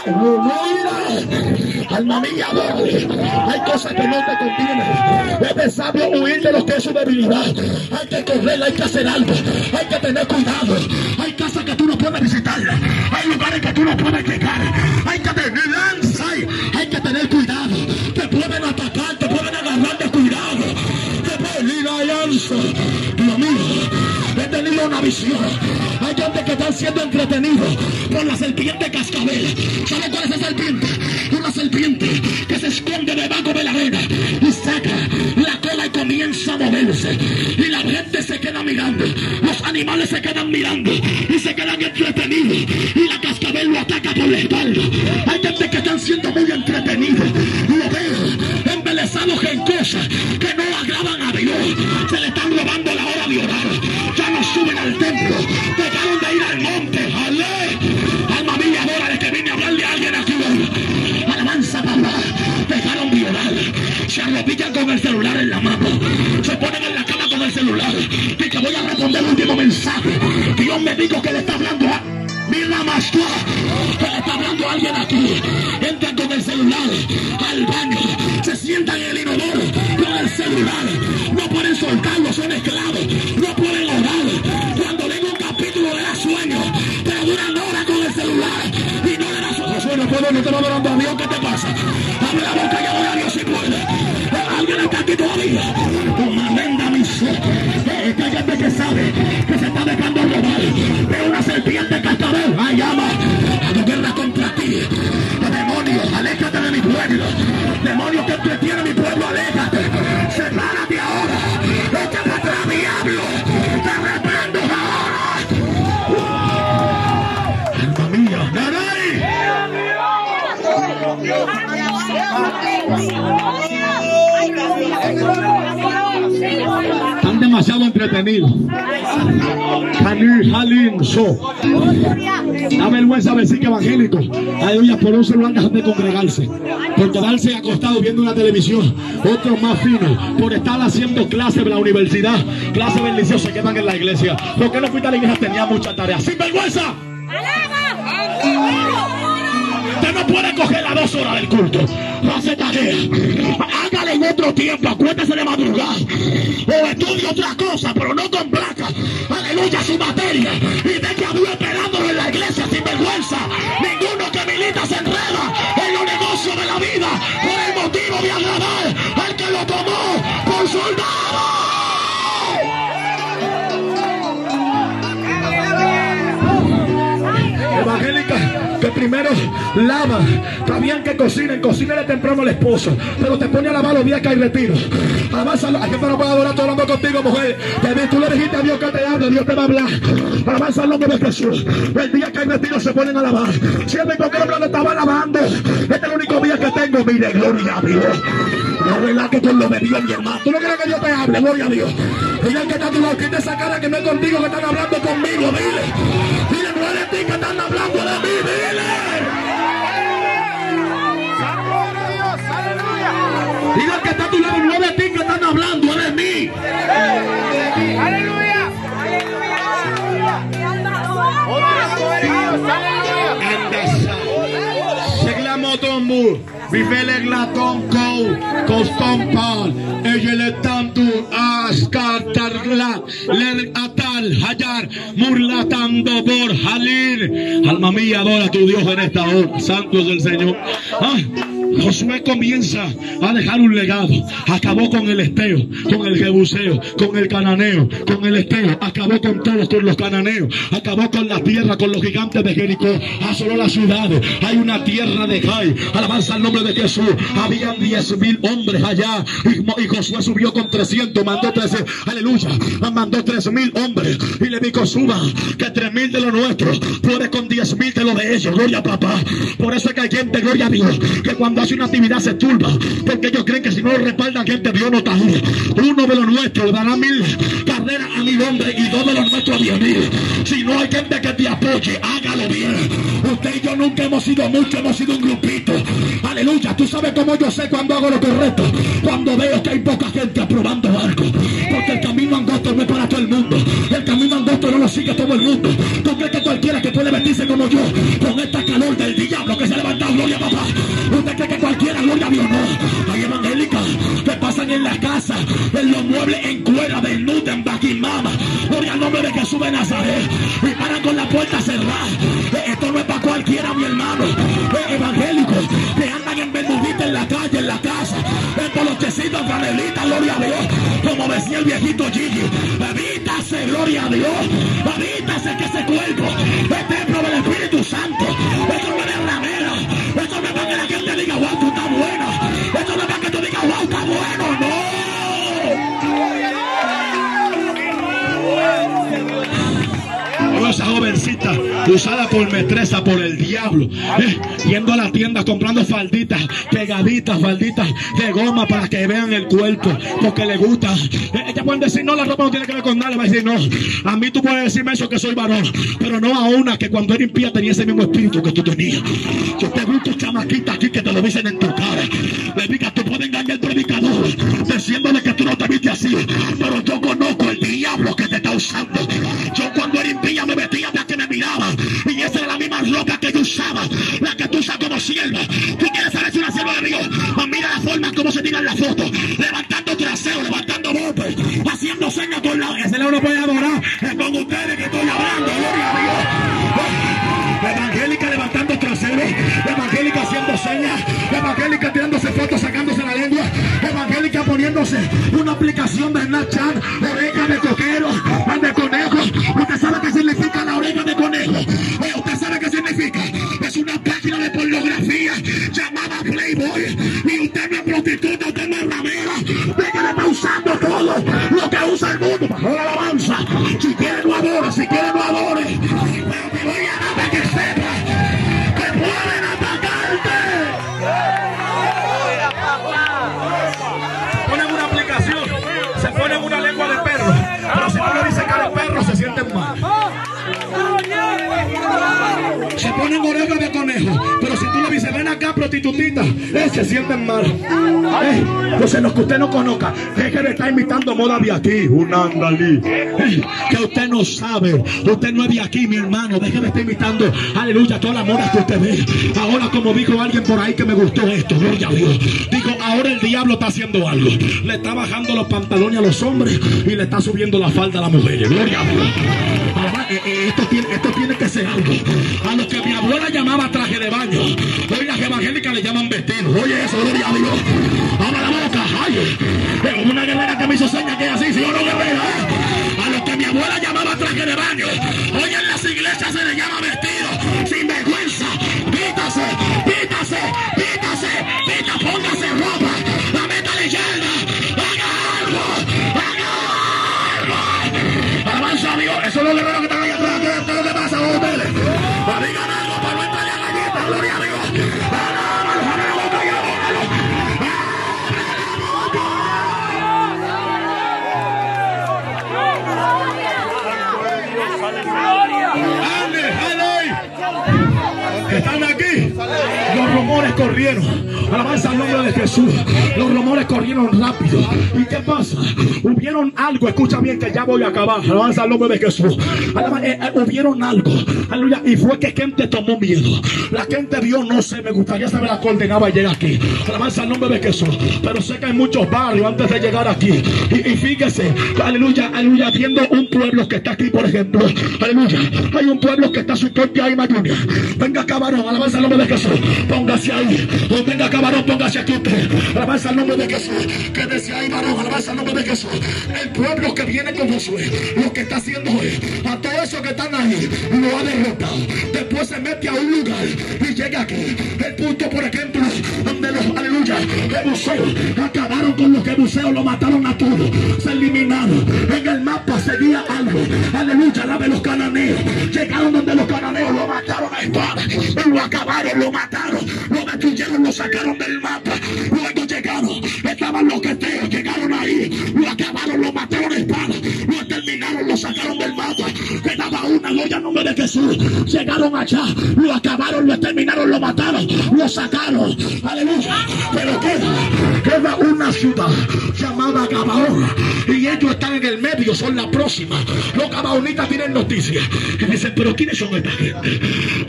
Mira. Alma mía, adórale. Hay cosas que no te convienen. Es de sabio huir de lo que es su debilidad. Hay que correr, hay que hacer algo. Hay que tener cuidado. Hay casas que tú no puedes visitar. Hay lugares que tú no puedes llegar. Hay que tener lanza. Hay que tener cuidado. Te pueden atacar, te pueden agarrar de cuidado. Te pueden ir a lanza. Dios mío, he tenido una visión. Hay gente que están siendo entretenidos por la serpiente cascabel. ¿Sabe cuál es esa serpiente? Una serpiente que se esconde debajo de la arena y saca la cola y comienza a moverse. Y la gente se queda mirando. Los animales se quedan mirando y se quedan entretenidos. Y la cascabel lo ataca por la espalda. Hay gente que están siendo muy entretenidos. Lo veo embelesados en cosas que no agradan a Dios. Se le están robando la hora de orar. Ya no suben al templo. Dejaron de ir al monte. ¡Ale! Alma mía, adórale, que vine a hablarle a alguien aquí. Alabanza, papá. Dejaron de orar. Se arrodillan con el celular en la mano. Se ponen en la cama con el celular. Y que voy a responder el último mensaje. Dios me dijo que le está hablando a... Mira más tú, que le está hablando a alguien aquí. Entran con el celular al baño, se sientan en el inodoro con el celular. No pueden soltarlo, son esclavos. No pueden orar. Cuando venga un capítulo le da sueño, pero duran horas con el celular y no le da sueño. Sueño, puedo, no te va adorando a Dios. ¿Qué te pasa? Abre la boca y adora a Dios si puede. Alguien está aquí todavía. Comanda mi ser. Esta gente que sabe que se está dejando robar de una serpiente cascabel. ¡Ay, llama! Hago guerra contra ti. Demonio, aléjate de mi pueblo. Demonio que entretiene mi pueblo, aléjate. Sepárate ahora. Échate atrás, diablo. Te reprendo ahora. ¡Alma mía! ¡Naray! Están demasiado entretenidos. Da vergüenza decir que evangélicos, aleluya, por un celular dejan de congregarse, por quedarse acostados viendo una televisión. Otros más finos, por estar haciendo clases de la universidad, clases de liceo, se quedan en la iglesia. ¿Por qué no fuiste a la iglesia? Tenía mucha tarea. ¡Sin vergüenza! Usted no puede coger las dos horas del culto. No hace tarea. Hágale en otro tiempo. Acuérdese de madrugada. O estudie otra cosa, pero no con placa. Aleluya, su materia. Y deje a Dios esperándolo en la iglesia sin vergüenza. Ninguno que milita se enreda en los negocios de la vida por el motivo de agradar al que lo tomó por soldado. Evangélica, que primero lava. Está bien que cocinen, cocinen temprano al esposo, pero te pone a lavar los días que hay retiro. Además, hay gente no puede adorar, estoy hablando contigo, mujer. Tú le dijiste a Dios que te hable, Dios te va a hablar. Además, al nombre de Jesús, el día que hay retiro se ponen a lavar. Siempre con que hombre le estaba lavando. Este es el único día que tengo. Mire, gloria a Dios. No relato con lo de Dios, mi hermano. Tú no quieres que Dios te hable, gloria a Dios. Dile que está a tu lado, quita esa cara que no es contigo, que están hablando conmigo, dile. Dile, no es de ti que están hablando de mí, dile. Dile que está a tu lado, no es de ti que están hablando, es de mí. Aleluya. Vivele glaton kou, koston pal, ejele tantur, askartarla, ler atal, hayar, murlatando por halir. Alma mía, adora a tu Dios en esta hora. Santo es el Señor. Ah, Josué comienza a dejar un legado. Acabó con el esteo, con el jebuseo, con el cananeo, con el esteo. Acabó con todos con los cananeos. Acabó con la tierra, con los gigantes de Jericó. Asoló las ciudades. Hay una tierra de Jai. Alabanza al nombre de Jesús. Habían diez mil hombres allá. Y, y Josué subió con trescientos. Mandó trece. Aleluya. Mandó tres mil hombres. Y le dijo: suba, que tres mil de los nuestros puede con diez mil de los de ellos. Gloria a papá. Por eso es que hay gente, gloria a Dios, que cuando hace una actividad se turba, porque ellos creen que si no lo respaldan gente, Dios no está ahí. Uno de los nuestros dará mil carreras a mil hombres y dos de los nuestros a diez mil. Si no hay gente que te apoye, hágalo bien. Usted y yo nunca hemos sido mucho, hemos sido un grupito. Aleluya. Tú sabes cómo yo sé cuando hago lo correcto, cuando veo que hay poca gente aprobando algo, porque el camino angosto no es para todo el mundo. El camino angosto no lo sigue todo el mundo. ¿Tú crees que cualquiera que puede vestirse como yo, con esta calor del diablo que se ha levantado, gloria a papá? ¿Usted cree que cualquiera, gloria a Dios? No. Hay evangélicas que pasan en la casa, en los muebles, en cuera, desnuda, en baquimama, gloria al nombre de Jesús de Nazaret, y paran con la puerta cerrada. Esto no es para cualquiera, mi hermano. Evangélicos que andan en verdudita en la calle, en la casa, en polochecitos, franelitas, gloria a Dios, como decía el viejito Gigi. Evítase, gloria a Dios, evítase que ese cuerpo es templo del Espíritu Santo. Esto no es ramera, esto no es para que la gente diga: wow, tú estás buena. Esto no es para que tú digas: wow, está bueno. No. Esa jovencita usada por metresa por el diablo, eh, yendo a la tienda comprando falditas, pegaditas, falditas de goma para que vean el cuerpo, porque le gusta. Eh, ella puede decir: no, la ropa no tiene que ver con nada. Le va a decir: no, a mí tú puedes decirme eso, que soy varón, pero no a una que cuando era impía tenía ese mismo espíritu que tú tenías. Yo te gusto, chamaquita, aquí que te lo dicen en tu cara. Le diga: tú puedes engañar al predicador diciéndole que tú no te viste así, pero yo conozco el diablo que te está usando. Yo cuando era impía me vestía para que me miraba, y esa era la misma ropa que yo usaba, la que tú usas como sierva. ¿Tú quieres saber si una sierva de Dios? Pues mira la forma como se tira en la foto, levantando trasero, levantando golpes, haciendo señas por lado. Ese lado no puede adorar. Es con ustedes que estoy hablando, gloria a Dios. Evangélica levantando trasero, evangélica haciendo señas, evangélica tirándose fotos, sacándose la lengua, evangélica poniéndose una aplicación de Snapchat, oreja de coquero, de conejo. ¿Usted sabe qué significa la oreja de conejo? Eh, ¿Usted sabe qué significa? Es una página de pornografía llamada Playboy. Y usted no es prostituta, usted no es ramera. Déjale, está usando todo lo que usa el mundo para la alabanza. Si quiere no adore, si quiere no adore. Pero te voy a dar para que sepa que pueden atacarte. Ponen una aplicación, se ponen una lengua de perro, pero si no le dicen cara de perro se sienten mal. Se ponen orejas de conejo, pero si tú le dices: ven acá, prostitutita, eh, se sienten mal. Eh, pues en los que usted no conozca, es que le está imitando moda de aquí, un andalí. Eh, que usted no sabe, usted no es de aquí, mi hermano. Déjeme estar imitando, aleluya, todas las modas que usted ve. Ahora, como dijo alguien por ahí que me gustó esto, gloria a Dios, digo, ahora el diablo está haciendo algo. Le está bajando los pantalones a los hombres y le está subiendo la falda a las mujeres, gloria a Dios. Ahora, eh, eh, esto, tiene, esto tiene que ser algo. A lo que mi abuela llamaba traje de baño, hoy las evangélicas le llaman vestido. Oye eso, gloria a Dios. Abra la boca, ay. Es una guerrera que me hizo señas que es así, si yo no guerrera. A lo que mi abuela llamaba traje de baño, hoy en las iglesias se le llama vestido. Sin vergüenza, pítase, pítase, pítase, pita, póngase ropa, la meta leyenda, haga algo, haga algo. Alabanza a Dios. Eso es lo guerrero que están ahí atrás. ¿Qué es lo que pasa con ustedes? Digan algo para no entrar a la galleta, gloria a Dios. Alábalo, abre la boca y adóralo. Abre la boca. ¡Ale, ale! ¿Están aquí? Los rumores corrieron. Alabanza al nombre de Jesús. Los rumores corrieron rápido. ¿Y qué pasa? Hubieron algo, escucha bien que ya voy a acabar. Alabanza al nombre de Jesús. Alabanza, eh, eh, hubieron algo. Aleluya. Y fue que gente tomó miedo. La gente vio, no sé, me gustaría saber la coordenada y llega aquí. Alabanza al nombre de Jesús. Pero sé que hay muchos barrios antes de llegar aquí. Y, y fíjese, aleluya, aleluya, viendo un pueblo que está aquí, por ejemplo. Aleluya. Hay un pueblo que está su corte ahí, Mayunia. Venga, cabrón, alabanza al nombre de Jesús. Póngase ahí. O venga, cabrón, póngase aquí usted. Alabanza al nombre de Jesús. Quédese ahí, varón, alabanza al nombre de Jesús. El pueblo que viene con Josué, lo que está haciendo hoy, a todos esos que están ahí, lo ha derrotado. Después se mete a un lugar y llega aquí. El punto, por ejemplo, donde los, aleluya, jebuseos acabaron con los jebuseos, lo mataron a todos, se eliminaron. En el mapa seguía algo, aleluya, la de los cananeos. Llegaron donde los cananeos, lo mataron a espada, lo acabaron, lo mataron, lo destruyeron, lo sacaron del mapa. Luego llegaron, estaban los queteos, llegaron ahí, lo acabaron, lo mataron a espada, lo terminaron, lo sacaron del mapa. Quedaba una, gloria al nombre de Jesús. Llegaron allá, lo acabaron, lo terminaron, lo mataron, lo sacaron, aleluya. Pero queda, queda una ciudad llamada Gabaón, y ellos están en el medio, son la próxima. Los gabaonitas tienen noticias y dicen, pero ¿quiénes son esta gente?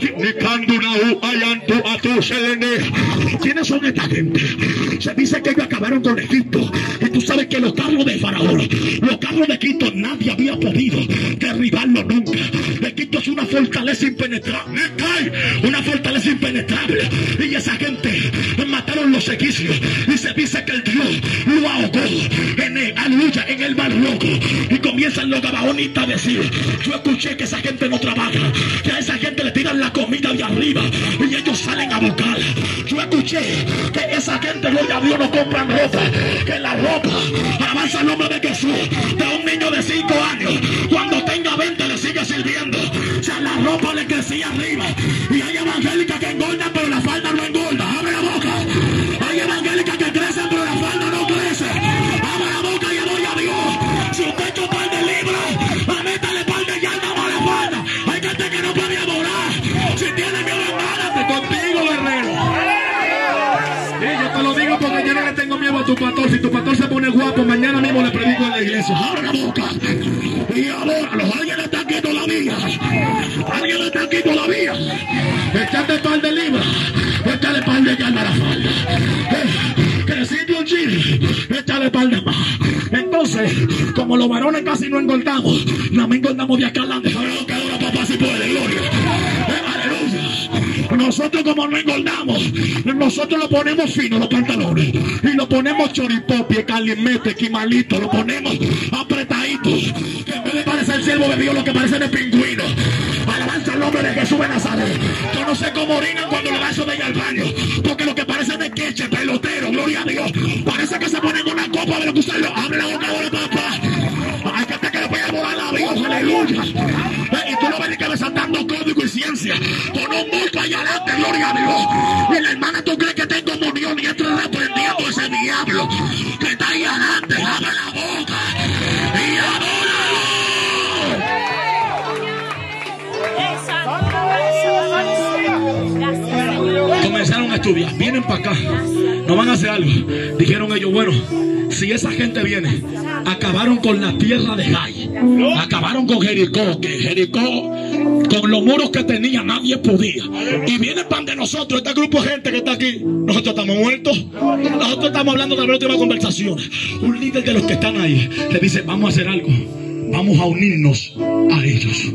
¿Quiénes son esta gente? Se dice que ellos acabaron con Egipto, y tú sabes que los carros de Faraón, los carros de Egipto, nadie había podido derribarlo nunca. Egipto es una fortaleza impenetrable, una fortaleza impenetrable, y esa gente mataron los egipcios, y se dice que el Dios lo ahogó en el, aleluya, en el mar rojo. Y comienzan los gabaonitas a decir, yo escuché que esa gente no trabaja, que a esa gente le tiran la comida de arriba y ellos salen a buscar. Yo escuché que esa gente, gloria a Dios, no compran ropa, que la ropa, alabanza el nombre de Jesús, de un niño de cinco años, cuando tenga veinte le sigue sirviendo. O sea, la ropa le crecía arriba. Y hay evangélicas que engordan pero la falda no engorda. Abre la boca. Hay evangélicas que crecen pero la falda no crece. Abre la boca y adora a Dios. Si usted echa un par de libras, métale par de yardas a la falda. Hay gente que no puede adorar. Si tiene miedo, embárate contigo, guerrero. Y yo te lo digo porque yo no le tengo miedo a tu pastor. Si tu pastor se pone guapo, mañana mismo le predico en la iglesia. Abre la boca y adóralo. Alguien está aquí todavía. Alguien está aquí todavía. Echate par de libras. Échale par de yardas a la falda. Eh, creciste un chile. Échale par de más. Entonces, como los varones casi no engordamos, no me engordamos de acá adelante. ¿Sabes lo que ahora, papá, si puede? Gloria. Eh, aleluya. Nosotros, como no engordamos, nosotros lo ponemos fino los pantalones y lo ponemos choripopie, calimete, quimalito, lo ponemos apretaditos, que en vez de parecer siervo de Dios, lo que parece de pingüino. Alabanza al nombre de Jesús de Nazaret. Yo no sé cómo orinan cuando le da eso de ir al baño, porque lo que parece de queche, pelotero, gloria a Dios, parece que se ponen una copa de lo que usted lo abre la boca ahora, papá. Hay gente que le puede volar la Dios, aleluya. Y tú lo ves que desatando código y ciencia con un bulto allá adelante, gloria a Dios. Y la hermana, tú crees que está en comunión y entra reprendiendo ese diablo que está ahí adelante. Abre la boca y adóralo. Comenzaron a estudiar, vienen para acá, no van a hacer algo. Dijeron ellos, bueno, si esa gente viene, acabaron con la tierra de Jai, acabaron con Jericó, que Jericó, con los muros que tenía, nadie podía. Y vienen pan de nosotros, este grupo de gente que está aquí. Nosotros estamos muertos, nosotros estamos hablando de la última conversación. Un líder de los que están ahí le dice, vamos a hacer algo, vamos a unirnos a ellos.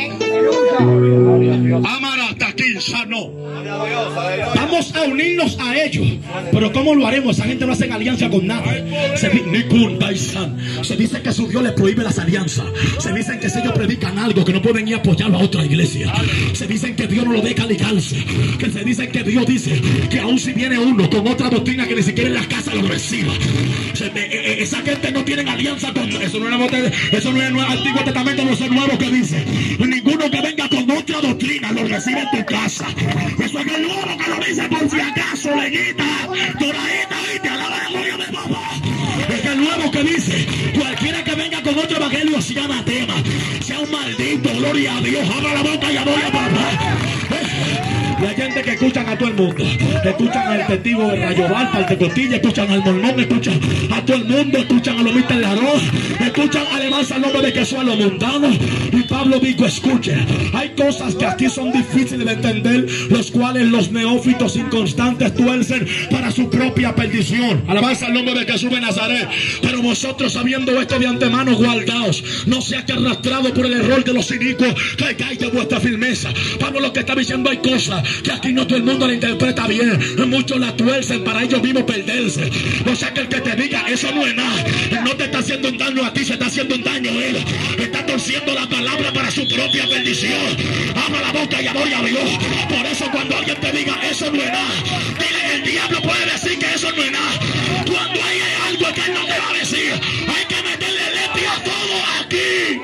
Amara Taquín Sano. Vamos a unirnos a ellos. Pero ¿cómo lo haremos? Esa gente no hace alianza con nadie. Se, se dice que su Dios les prohíbe las alianzas. Se dicen que si ellos predican algo, que no pueden ir a apoyarlo a otra iglesia. Se dicen que Dios no lo deja ligarse. Que se dice que Dios dice que aun si viene uno con otra doctrina, que ni siquiera en las casas lo reciba. Se, eh, esa gente no tiene alianza con eso. No es, eso no es el Antiguo Testamento, no es el Nuevo que dice. Ninguno que venga con otra doctrina lo recibe en tu casa. Eso es el Nuevo que lo dice, por si acaso, leguita, doradita, y te alaba la gloria de papá. Es el Nuevo que dice, cualquiera que venga con con otro evangelio, sea anatema, sea un maldito, gloria a Dios. Abra la boca y adora a papá. Y hay gente que escuchan a todo el mundo. Escuchan al testigo de Rayo Balta, al de Costilla, escuchan al mormón, escuchan a todo el mundo, escuchan a los mister Larón, escuchan alabanza al nombre de Jesús a los mundanos. Y Pablo dijo, escuchen, hay cosas que aquí son difíciles de entender, los cuales los neófitos inconstantes tuercen para su propia perdición. Alabanza al nombre de Jesús de Nazaret. Pero vosotros, sabiendo esto de antemano, guardaos, no sea que arrastrado por el error de los inicuos caigáis de vuestra firmeza. Pablo lo que está diciendo, hay cosas que aquí no todo el mundo la interpreta bien, muchos la tuercen para ellos mismos perderse. O sea que el que te diga eso no es nada, no te está haciendo un daño a ti, se está haciendo un daño a él. Está torciendo la palabra para su propia perdición. Abra la boca y adora a Dios. Por eso cuando alguien te diga eso no es nada, dile, el diablo puede decir que eso no es nada. Cuando hay algo que él no te va a decir, hay que meterle letra a todo aquí.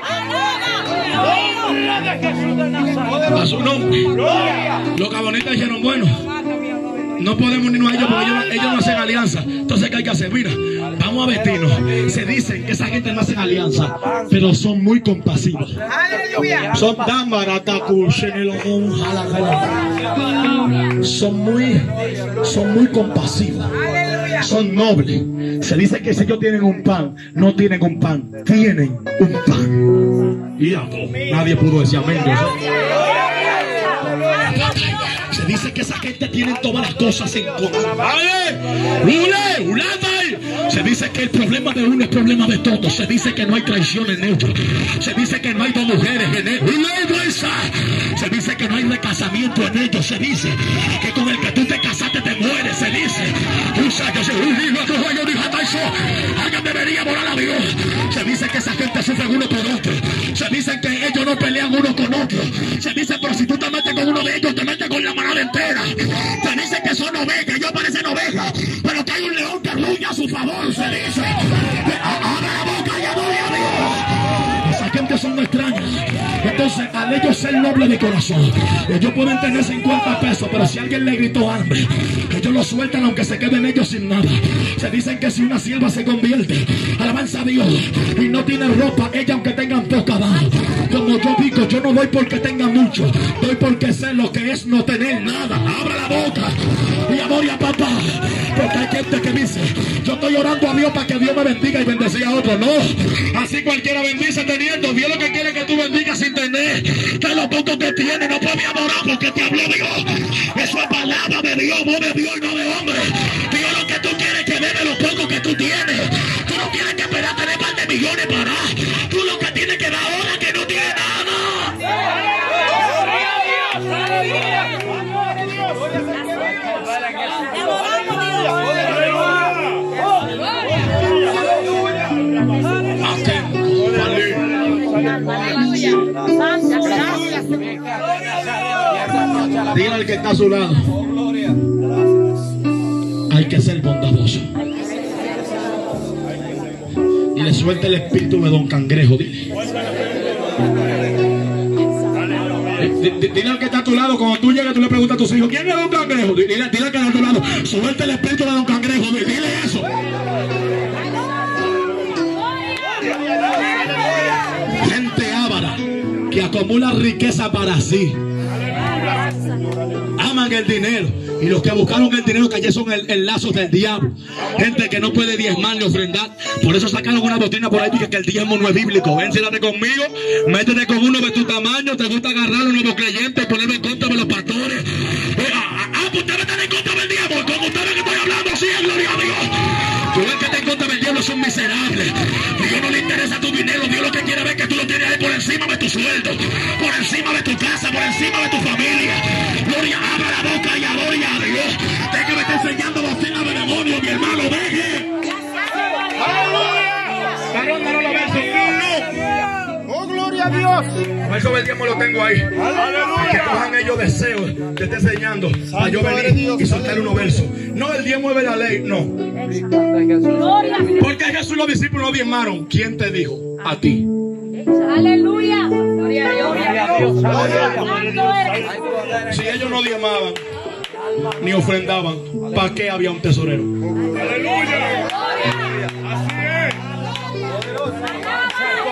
A su nombre. Los cabonistas dijeron, bueno, no podemos unirnos a ellos porque ellos, ellos no hacen alianza. Entonces, ¿qué hay que hacer? Mira, vamos a vestirnos. Se dicen que esa gente no hacen alianza, pero son muy compasivos. Son tan baratas, son muy, son muy compasivos. Son nobles. Se dice que si ellos tienen un pan, no tienen un pan, tienen un pan. Y nadie pudo decir amén. Se dice que esa gente tiene todas las cosas en común. Se dice que el problema de uno es problema de todos. Se dice que no hay traición en ellos. Se dice que no hay dos mujeres en ellos. Se dice que no hay recasamiento en ellos. Se dice que con el que tú te casaste te mueres. Se dice alguien debería morar a Dios. Se dice que esa gente sufre uno por otro. Se dice que ellos no pelean uno con otro. Se dice, pero si tú te metes con uno de ellos, te metes con la manada entera. Se dice que son ovejas, ellos parecen ovejas, pero que hay un león que ruge a su favor. Se dice, abre la boca y adore a Dios. Esa gente son extrañas. Entonces, al ellos ser nobles de corazón, ellos pueden tener cincuenta pesos, pero si alguien le gritó hambre, ellos lo sueltan aunque se queden ellos sin nada. Se dicen que si una sierva se convierte, alabanza a Dios, y no tiene ropa, ella aunque tengan poca da. Como yo digo, yo no doy porque tenga mucho, doy porque sé lo que es no tener nada. Abra la boca y adore a papá. Porque hay gente que dice, yo estoy orando a Dios para que Dios me bendiga y bendecir a otros. No, así cualquiera bendice teniendo. Dios lo que quiere es que tú bendigas sin tener. Que lo poco que tiene no puede adorar porque te habló Dios. Eso es palabra de Dios, voz de Dios y no de hombre. Dios lo que tú quieres es que debe lo poco que tú tienes. Tú no tienes que esperar tener par de millones para. Tú lo que tienes que dar ahora que no tiene nada. Dile al que está a su lado, hay que ser bondadoso. Y le suelta el espíritu de Don Cangrejo. Dile. Dile al que está a tu lado, cuando tú llegas, tú le preguntas a tus hijos, ¿quién es Don Cangrejo? Dile, dile al que está a tu lado, suelta el espíritu de Don Cangrejo. Dile, dile eso. Gente ávara que acumula riqueza para sí. Aman el dinero. Y los que buscaron el dinero que allí son el, el lazos del diablo. Gente que no puede diezmar ni ofrendar. Por eso sacaron una doctrina por ahí que, que el diezmo no es bíblico. Ven, siéntate conmigo, métete con uno de tu tamaño. Te gusta agarrar a un nuevo creyente y ponerlo en contra de los pastores. Eh, ah, ah, pues ustedes están en contra del diablo. Como ustedes que estoy hablando, sí, gloria a Dios. Tú ves que está en contra del diablo, son miserables. Dios no le interesa tu dinero. Dios lo que quiere ver es que tú lo tienes ahí por encima de tu sueldo, por encima de tu casa, por encima de tu familia. Gloria, abra la boca y adore a Dios. Deje que me esté enseñando doctrina de demonios, mi hermano, deje. Varón, no lo ves. Oh, gloria a Dios. Por eso el diezmo lo tengo ahí. Aleluya. Que cojan ellos deseos. Te está enseñando a yo venir y soltar unos versos. No, el diezmo es de la ley, no. Porque Jesús y los discípulos no diezmaron. ¿Quién te dijo? A ti. Aleluya. Gloria a Dios. Si ellos no diezmaban ni ofrendaban, ¿para qué había un tesorero? Aleluya. Así es.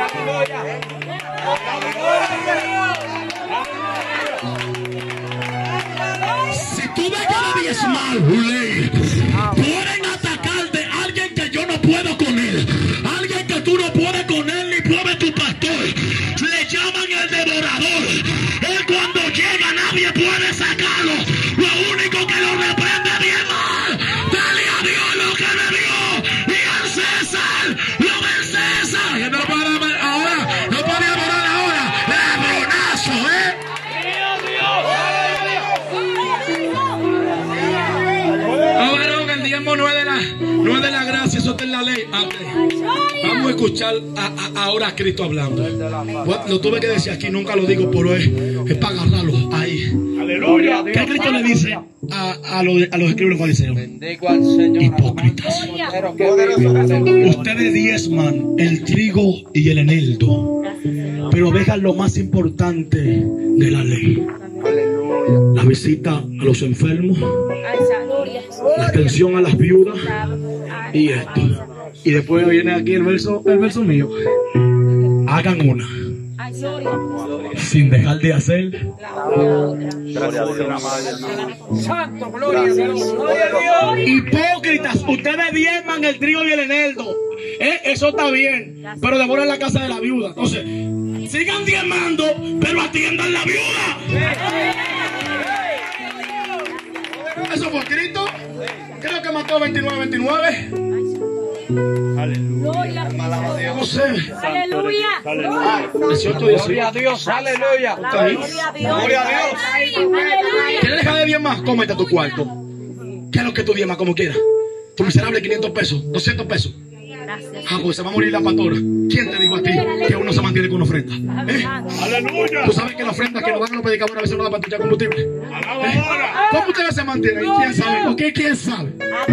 Si tú ves que nadie es mal, Juley, pueden atacarte a alguien que yo no puedo con él, alguien que tú no puedes con él ni puede tu pastor. Le llaman el devorador. Él cuando llega nadie puede sacarlo. Lo único que lo reprende bien mal. Dale a Dios lo que me dio y al César lo del César. Que no para ahora, no podía parar ahora. Lebronazo, ¿eh? No, varón, el diezmo no es de la, no es de la gracia, eso está en la ley. Okay. Vamos a escuchar a, a, ahora a Cristo hablando. Lo tuve que decir aquí, nunca lo digo, pero es, es para agarrarlo ahí. Aleluya. ¿Qué Cristo le dice a, a, los, a los escribas fariseos? Hipócritas. Ustedes diezman el trigo y el eneldo, pero dejan lo más importante de la ley: la visita a los enfermos, la atención a las viudas y esto. Y después viene aquí el verso, el verso mío. Hagan una sin dejar de hacer. Santo, gloria a Dios. Gloria a Dios. Hipócritas, ustedes diezman el trigo y el eneldo. ¿Eh? Eso está bien, pero devoran la casa de la viuda. Entonces, sigan diezmando, pero atiendan la viuda. Eso fue Cristo. Creo que Mateo veintinueve, veintinueve. Gloria a Dios. No sé. Aleluya. Gloria a Dios. Aleluya. Gloria a Dios. Gloria a Dios. ¿Quieres dejar de diezmar? Cómete tu cuarto. ¿Qué es lo que tú diezmas como quieras? Tu miserable quinientos pesos, doscientos pesos. Ah, pues se va a morir la pastora. ¿Quién te dijo a ti que uno se mantiene con una ofrenda? ¿Eh? Aleluya. ¿Tú sabes que la ofrenda que nos dan los predicadores a veces no da para tuchar combustible? ¿Eh? ¿Cómo ustedes se mantienen? ¿Quién sabe? ¿Por qué? ¿Quién sabe?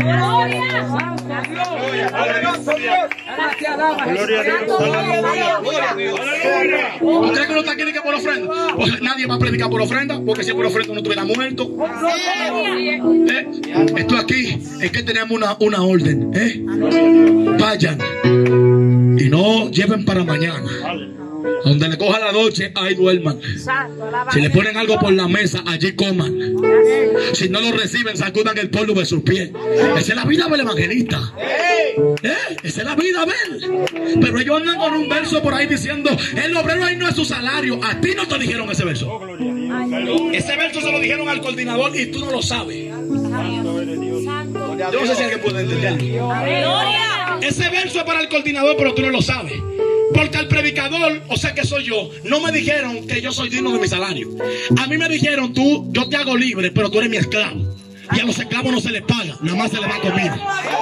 ¿Usted cree que uno está aquí por ofrenda? Pues nadie va a predicar por ofrenda, porque si por ofrenda uno estuviera muerto. ¿Eh? Esto aquí es que tenemos una, una orden. ¿Eh? Vayan y no lleven para mañana. Donde le coja la noche, ahí duerman. Si le ponen algo por la mesa, allí coman. Si no lo reciben, sacudan el polvo de sus pies. Esa es la vida del evangelista. ¿Eh? Esa es la vida de él. Pero ellos andan con un verso por ahí diciendo: el obrero ahí no es su salario. A ti no te dijeron ese verso. Ese verso se lo dijeron al coordinador y tú no lo sabes. Yo no sé si alguien puede entenderlo. Ese verso es para el coordinador, pero tú no lo sabes. Porque al predicador, o sea que soy yo, no me dijeron que yo soy digno de mi salario. A mí me dijeron: tú, yo te hago libre, pero tú eres mi esclavo. Y a los esclavos no se les paga, nada más se les da comida.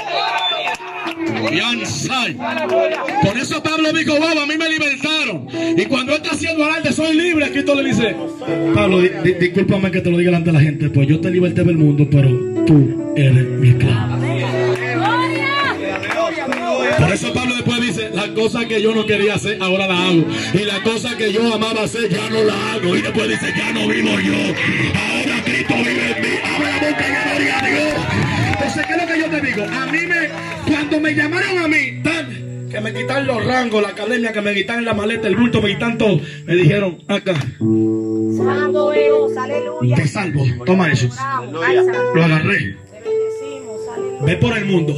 Por eso Pablo dijo: wow, a mí me libertaron. Y cuando él está haciendo alarde, soy libre, Cristo le dice: Pablo, di, di, discúlpame que te lo diga delante de la gente, pues yo te liberté del mundo, pero tú eres mi esclavo. Por eso Pablo después dice: las cosas que yo no quería hacer, ahora las hago. Y las cosas que yo amaba hacer, ya no las hago. Y después dice: ya no vivo yo, ahora Cristo vive en mí. Abre la boca y gloria a Dios. Entonces, ¿qué es lo que yo te digo? A mí me, cuando me llamaron a mí, tan, que me quitan los rangos, la academia, que me quitan la maleta, el bulto, me quitan todo, me dijeron: acá, Santo Dios, aleluya. te salvo, toma eso. Lo agarré. Ve por el mundo.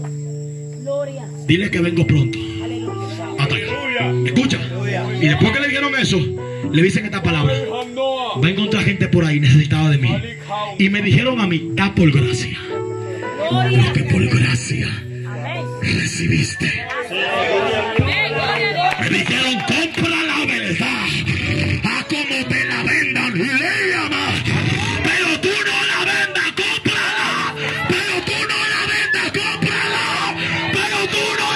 Dile que vengo pronto. Hasta acá. Escucha. Y después que le dijeron eso, le dicen esta palabra: va a encontrar gente por ahí necesitada de mí. Y me dijeron a mí: da por gracia lo que por gracia recibiste. Me dijeron: compra la verdad a como te la vendan. Y le llama: pero tú no la vendas, cómprala. Pero tú no la vendas, cómprala. Pero tú no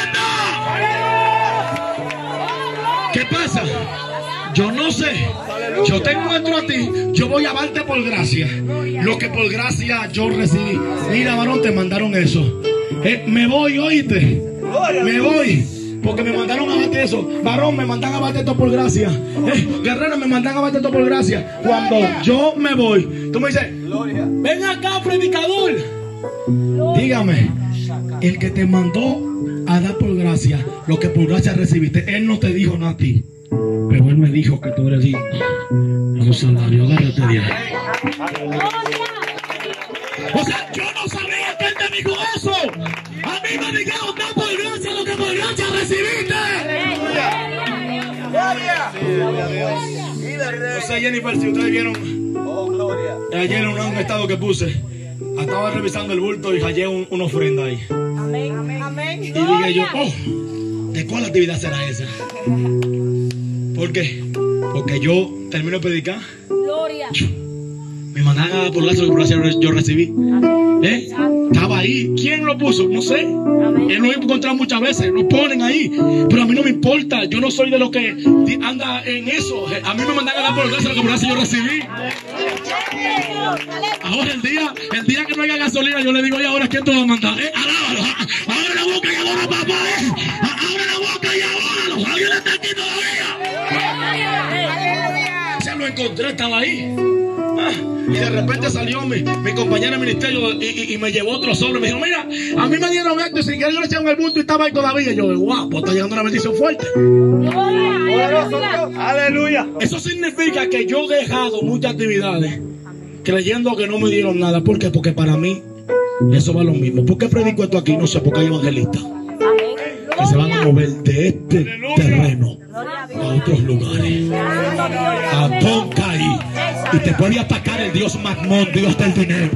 la vendas. ¿Qué pasa? Yo no sé. Yo te encuentro a ti. Yo voy a darte por gracia lo que por gracia yo recibí. Mira, varón, te mandaron eso. Eh, me voy, oíste. Me voy. Porque me mandaron a darte eso. Varón, me mandan a darte esto por gracia. Eh, guerrero, me mandan a darte esto por gracia. Cuando yo me voy, tú me dices: ven acá, predicador. Dígame, el que te mandó a dar por gracia lo que por gracia recibiste. Él no te dijo nada a ti, pero Él me dijo que tú eres digno de un salario. Agárrate de ahí. O sea, yo no sabía que Él te dijo eso. A mí me dijeron, da por gracia lo que por gracia recibiste. No sé, Jennifer, si ustedes vieron ayer en un estado que puse, estaba revisando el bulto y hallé un, una ofrenda ahí. Amén. Amén. Y dije yo, oh, ¿de cuál actividad será esa? ¿Por qué? Porque yo termino de predicar. Gloria. Me mandaban a dar por gracia lo que por gracia yo recibí. ¿Eh? Estaba ahí. ¿Quién lo puso? No sé. Él lo he encontrado muchas veces. Lo ponen ahí. Pero a mí no me importa. Yo no soy de los que anda en eso. A mí me mandan a dar por gracia lo que por gracia yo recibí. Ahora el día, el día que no haya gasolina, yo le digo, ¿y ahora quién te va a mandar? ¿Eh? Alábalo. Abre la boca y ahora, papá. ¿Eh? Abre la boca y ahora. ¿Alguien está aquí todavía? Se lo encontré, estaba ahí. Ah, y de repente salió mi, mi compañera de ministerio y, y, y me llevó otro sobre. Me dijo, mira, a mí me dieron esto y sin querer yo le echaron el bulto y estaba ahí todavía. Y yo, guau, pues está llegando una bendición fuerte. Aleluya. Eso significa que yo he dejado muchas actividades creyendo que no me dieron nada. ¿Por qué? Porque para mí eso va lo mismo. ¿Por qué predico esto aquí? No sé, porque hay evangelistas que se van a mover de este terreno a otros lugares. A Toncaí. Y te puede atacar el Dios Magmón, Dios del dinero.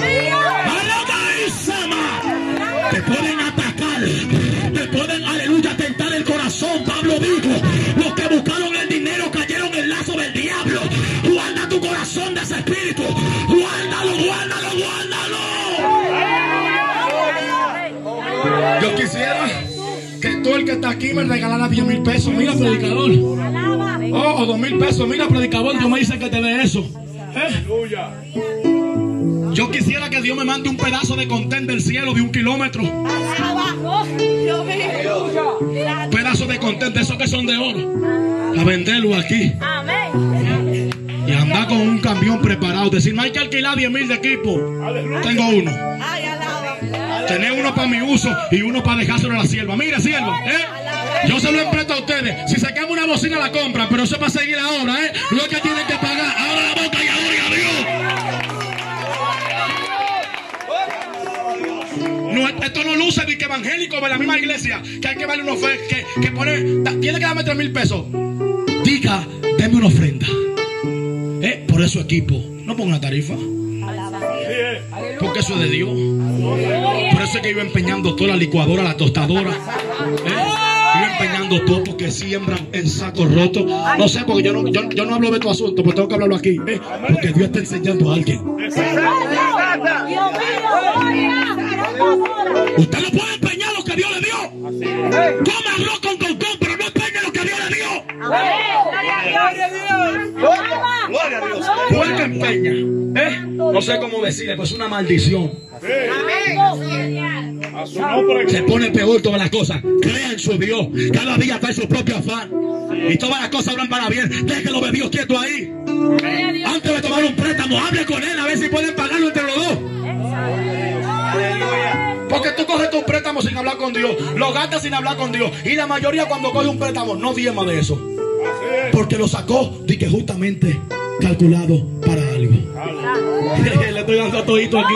Te pueden atacar. Te pueden, aleluya, tentar el corazón. Pablo dijo, los que buscaron el dinero cayeron en el lazo del diablo. Guarda tu corazón de ese espíritu. Guárdalo, guárdalo, guárdalo. Yo quisiera que todo el que está aquí me regalara diez mil pesos. Mira, predicador. Oh, o dos mil pesos. Mira, predicador, Dios me dice que te dé eso. ¿Eh? Yo quisiera que Dios me mande un pedazo de contén del cielo de un kilómetro. Un pedazo de contén de esos que son de oro. A venderlo aquí. Y andar con un camión preparado. Decir, no hay que alquilar diez mil de equipo. Tengo uno. Tener uno para mi uso y uno para dejárselo a la sierva. Mire, sierva, ¿eh? Yo se lo empresto a ustedes. Si se quema una bocina la compran, pero eso es para seguir la obra, ¿eh? Lo que tienen que pagar. Ahora la boca y gloria a Dios. No, esto no luce ni que evangélico de la misma iglesia, que hay que darle una ofrenda, que, que pone, da, tiene que darme tres mil pesos. Diga, deme una ofrenda. ¿Eh? Por eso equipo. No ponga una tarifa. Porque eso es de Dios. Por eso es que iba empeñando toda la licuadora, la tostadora. ¿Eh? Iba empeñando todo porque siembran en sacos rotos. No sé, porque yo no, yo, yo no hablo de tu asunto, pero tengo que hablarlo aquí. ¿Eh? Porque Dios está enseñando a alguien. Usted no puede empeñar lo que Dios le dio. Toma arroz con concón, pero no empeñe lo que Dios le dio. Gloria a Dios. No es que empeña. ¿Eh? No sé cómo decirle, pues es una maldición. Se pone peor todas las cosas. Crea en su Dios. Cada día trae su propio afán. Y todas las cosas obran para bien. Déjelo de Dios quieto ahí. Antes de tomar un préstamo, hable con él a ver si pueden pagarlo entre los dos. Porque tú coges tu préstamo sin hablar con Dios, lo gastas sin hablar con Dios. Y la mayoría cuando coge un préstamo no diezma de eso. Porque lo sacó de que justamente calculado para algo. Le estoy dando a todito aquí.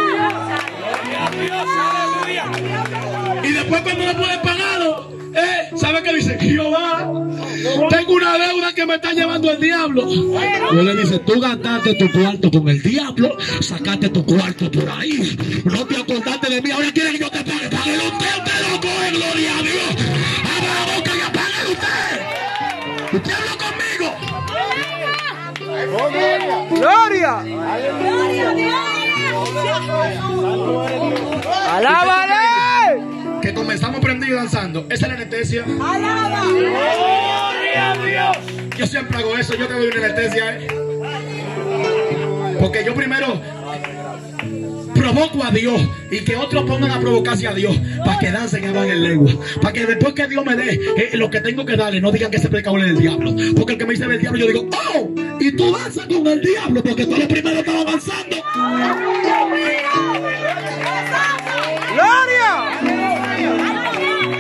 Y después cuando no puede pagarlo, eh, ¿sabe qué dice? Jehová, tengo una deuda que me está llevando el diablo. Y él le dice, tú gastaste tu cuarto con el diablo, sacaste tu cuarto por ahí, no te acordaste de mí, ahora quieres que yo te pague. Páguelo usted, usted lo coge, gloria a Dios. Abra la boca y apáguelo usted. ¿Usted habló conmigo? Gloria. Gloria a Dios. Alábale. Que comenzamos prendido danzando. Esa es la anestesia. Alaba. Gloria a Dios. Yo siempre hago eso. Yo te doy una anestesia, ¿eh? Porque yo primero provoco a Dios y que otros pongan a provocarse a Dios para que dancen y hablan en lengua. Para que después que Dios me dé eh, lo que tengo que darle, no digan que se predicador es el diablo. Porque el que me dice del diablo, yo digo, oh, y tú danzas con el diablo porque tú lo primero estabas avanzando. Gloria.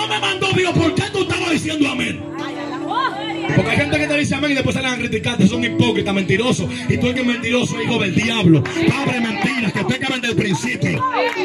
no me mandó Dios, ¿por qué tú estabas diciendo amén? Porque hay gente que te dice amén y después se le van a criticar, son hipócritas, mentirosos. Y tú eres mentiroso, hijo del diablo, padre mentiras, que pecan desde el principio.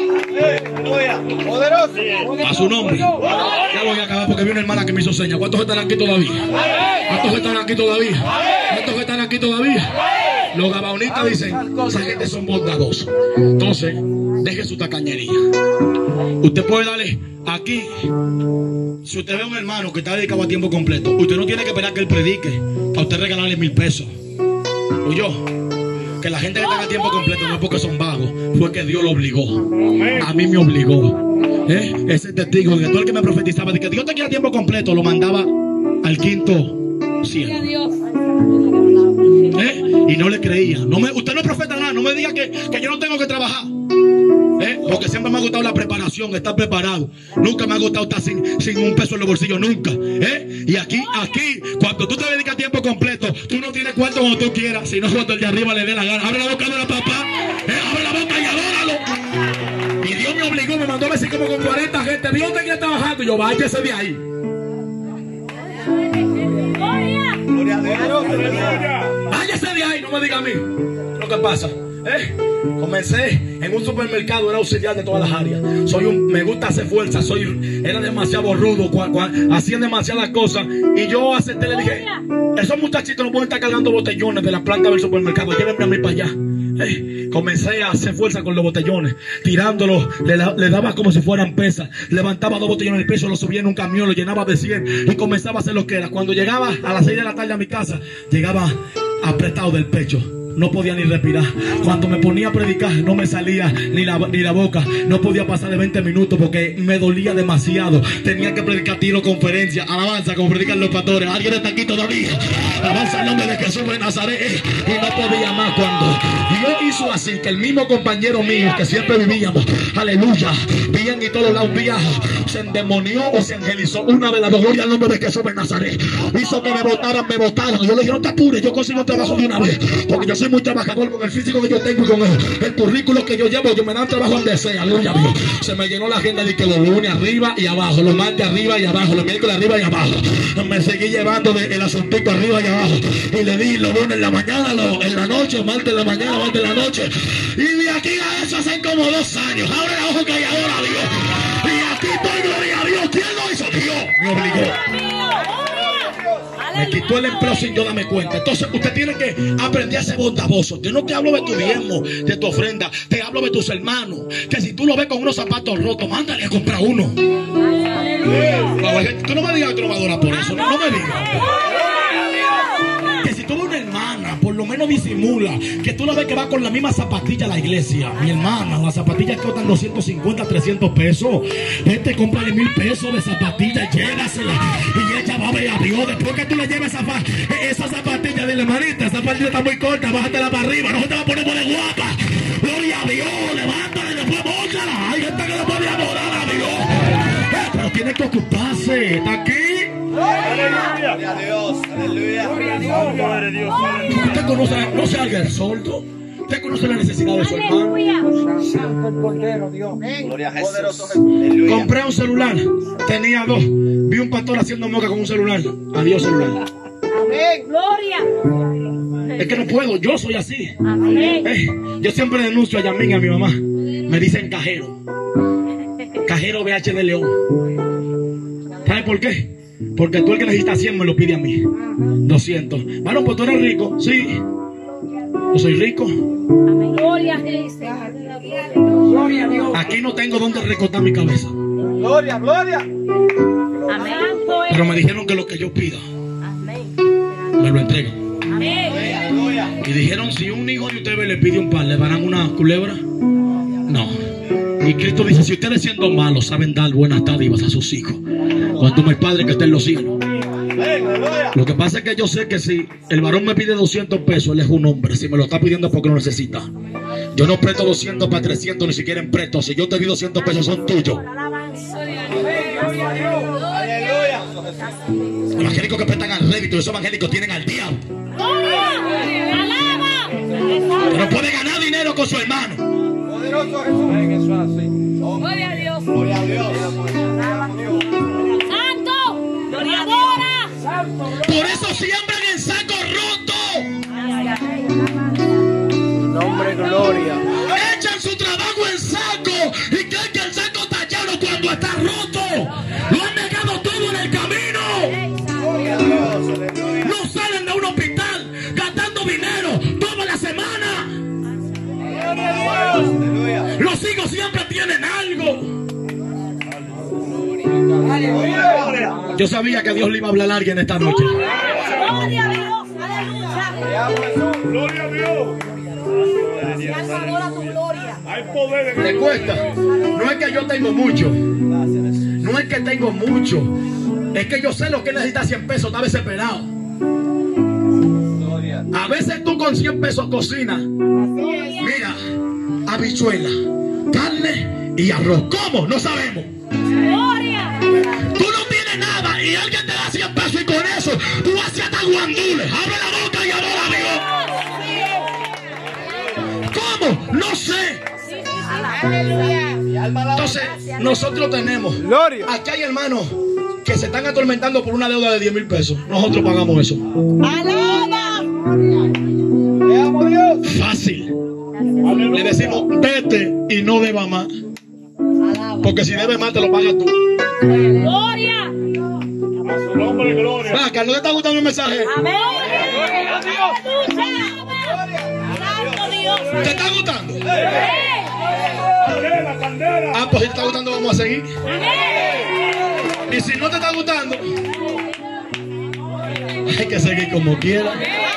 A su nombre. Ya voy a acabar porque viene una hermana que me hizo señas. ¿Cuántos están aquí todavía? ¿Cuántos están aquí todavía? ¿Cuántos están aquí todavía? Los gabaonitas dicen, esa gente son bondadosos. Entonces, deje su tacañería. Usted puede darle aquí. Si usted ve a un hermano que está dedicado a tiempo completo, usted no tiene que esperar que él predique para usted regalarle mil pesos. Oyó, que la gente que está a tiempo completo no es porque son vagos, fue que Dios lo obligó. A mí me obligó. ¿Eh? Ese testigo, que todo el que me profetizaba de que Dios te quiere a tiempo completo, lo mandaba al quinto cielo. ¿Eh? Y no le creía. No me, usted no es profeta nada, no me diga que, que yo no tengo que trabajar. ¿Eh? Porque siempre me ha gustado la preparación, estar preparado. Nunca me ha gustado estar sin, sin un peso en los bolsillos, nunca. ¿Eh? Y aquí, aquí, cuando tú te dedicas a tiempo completo, tú no tienes cuarto como tú quieras, sino cuando el de arriba le dé la gana. Abre la boca de la papá, ¿eh? Abre la boca y adóralo. Y Dios me obligó, me mandó a decir como con cuarenta gente. Dios te quiere trabajando. Y yo, váyase de ahí. Váyase de ahí, no me diga a mí lo que pasa. ¿Eh? Comencé en un supermercado, era auxiliar de todas las áreas. Soy un, me gusta hacer fuerza, soy, era demasiado rudo, cua, cua, hacían demasiadas cosas. Y yo acepté, le dije, esos muchachitos no pueden estar cargando botellones de la planta del supermercado, llévenme a mí para allá. ¿Eh? Comencé a hacer fuerza con los botellones, tirándolos, le, le daba como si fueran pesas, levantaba dos botellones del peso, los subía en un camión, los llenaba de cien y comenzaba a hacer lo que era. Cuando llegaba a las seis de la tarde a mi casa, llegaba apretado del pecho. No podía ni respirar. Cuando me ponía a predicar no me salía ni la, ni la boca. No podía pasar de veinte minutos porque me dolía demasiado. Tenía que predicar tiro, conferencia, alabanza como predican los pastores. Alguien está aquí todavía. Alabanza el nombre de Jesús de Nazaret. Y no podía más cuando Dios hizo así que el mismo compañero mío que siempre vivíamos, aleluya, bien y todos lados viaja, se endemonió o se angelizó. Una vez la gloria al nombre de Jesús de Nazaret. Hizo que me votaran, me votaron. Yo le dije, no te apures, yo consigo trabajo de una vez. Porque yo soy muy trabajador con el físico que yo tengo y con el, el currículo que yo llevo. Yo me dan trabajo donde sea, aleluya Dios. Se me llenó la agenda de que los lunes arriba y abajo, los martes arriba y abajo, los miércoles arriba y abajo. Me seguí llevando de, el asuntico arriba y abajo. Y le di los lunes en la mañana, lo, en la noche, martes en la mañana, martes en la noche. Y de aquí a eso hacen como dos años. Abre el ojo que hay ahora, Dios. Y aquí estoy, gloria a Dios. ¿Quién lo hizo? Dios me obligó. Me quitó el empleo sin yo darme cuenta. Entonces usted tiene que aprender a ser bondadoso. Yo no te hablo de tu diezmo, de tu ofrenda. Te hablo de tus hermanos. Que si tú lo ves con unos zapatos rotos, mándale a comprar uno. Tú no me digas que tú no me adoras por eso. No, no me digas. Que si tú ves una hermana, por lo menos disimula. Que tú la ves que va con la misma zapatilla a la iglesia. Mi hermana, las zapatillas que costan doscientos cincuenta, trescientos pesos. Este compra mil pesos de zapatillas, llévasela. Y ella va a ver a Dios. Después que tú le lleves esa, esa zapatilla, dile, hermanita, esa zapatilla está muy corta, bájatela para arriba. No se te va a poner muy guapa. Gloria a Dios, levántala y después bócala. Hay gente que le puede adorar a Dios. Eh, pero tiene que ocuparse. ¿Está aquí? Gloria a Dios, aleluya. Gloria a Dios. Usted conoce, no se haga el sordo. Usted conoce la necesidad de su hermano. Gloria a Jesús. Compré un celular, tenía dos. Vi un pastor haciendo moca con un celular. Adiós celular. Amén. Gloria. Es que no puedo, yo soy así. Amén. Eh, yo siempre denuncio a Yamín y a mi mamá. Me dicen cajero. Cajero B H de León. ¿Sabe por qué? Porque tú el que necesita cien me lo pide a mí. doscientos. Bueno, pues tú eres rico. Sí. Yo soy rico. Gloria a Dios. Aquí no tengo donde recortar mi cabeza. Gloria, gloria. Amén. Pero me dijeron que lo que yo pida, Amén. me lo entregan. Amén. Y dijeron, si un hijo de ustedes le pide un pan, ¿le darán una culebra? No. Y Cristo dice, si ustedes siendo malos saben dar buenas dádivas a sus hijos, cuanto más Padre que está en los cielos. Lo que pasa es que yo sé que si el varón me pide doscientos pesos, él es un hombre. Si me lo está pidiendo porque lo necesita. Yo no presto doscientos para trescientos, ni siquiera en presto. Si yo te di doscientos pesos, son tuyos. Los evangélicos que prestan al rédito, esos evangélicos tienen al diablo. Pero puede ganar dinero con su hermano. Poderoso Jesús. Gloria a Dios. Gloria a Dios. Por eso siembran en saco roto. Nombre gloria. Echan su trabajo en saco y creen que el saco está lleno cuando está roto. Lo han negado todo en el camino. No salen de un hospital gastando dinero toda la semana. Los hijos siempre tienen algo. Yo sabía que Dios le iba a hablar a alguien esta noche. Gloria a Dios, aleluya. Gloria a Dios. Mi alma adora tu gloria. Hay poder en ¿Te el cuesta? No es que yo tengo mucho. No es que tengo mucho. Es que yo sé lo que necesita cien pesos. Está desesperado. A veces tú con cien pesos cocinas. Mira, habichuela, carne y arroz. ¿Cómo? No sabemos. Gloria. Tú no tienes nada y alguien te da cien pesos y con eso tú haces hasta guandules. Abre la boca y adora a Dios. ¿Cómo? No sé. Entonces, nosotros tenemos. Gloria. Aquí hay hermanos que se están atormentando por una deuda de diez mil pesos. Nosotros pagamos eso. Alaba. Fácil. Le decimos, vete y no deba más. Porque si debe más, te lo pagas tú. Gloria. a su nombre, gloria. Vaca, ¿no te está gustando el mensaje? Amén. Santo Dios. ¿Te está gustando? Candela, candela. Ah, pues si te está gustando, vamos a seguir. Amén. Y si no te está gustando, hay que seguir como quiera.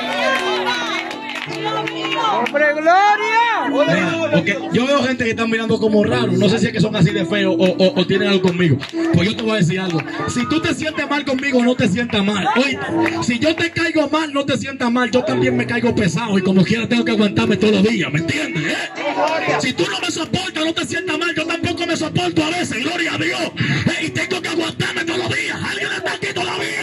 Nombre gloria. Mira, porque yo veo gente que están mirando como raro. No sé si es que son así de feos o, o, o tienen algo conmigo. Pues yo te voy a decir algo. Si tú te sientes mal conmigo, no te sientas mal. Oye, si yo te caigo mal, no te sientas mal. Yo también me caigo pesado y como quiera tengo que aguantarme todos los días. ¿Me entiendes? ¿Eh? Si tú no me soportas, no te sientas mal. Yo tampoco me soporto a veces. Gloria a Dios. Eh, y tengo que aguantarme todos los días. ¿Alguien está aquí todavía?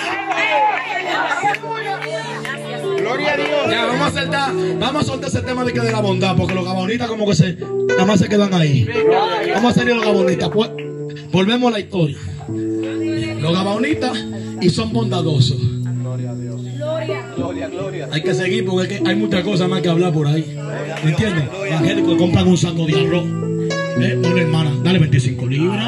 Gloria a Dios. Ya, vamos a soltar, vamos a soltar ese tema de que de la bondad, porque los gabonitas como que se, nada más se quedan ahí. Vamos a salir los gabonitas, pues, volvemos a la historia. Los gabonitas y son bondadosos. Gloria, gloria. Hay que seguir porque es que hay muchas cosas más que hablar por ahí. ¿Me entiendes? Evangélicos compran un saco de arroz. Eh, una hermana, dale veinticinco libras.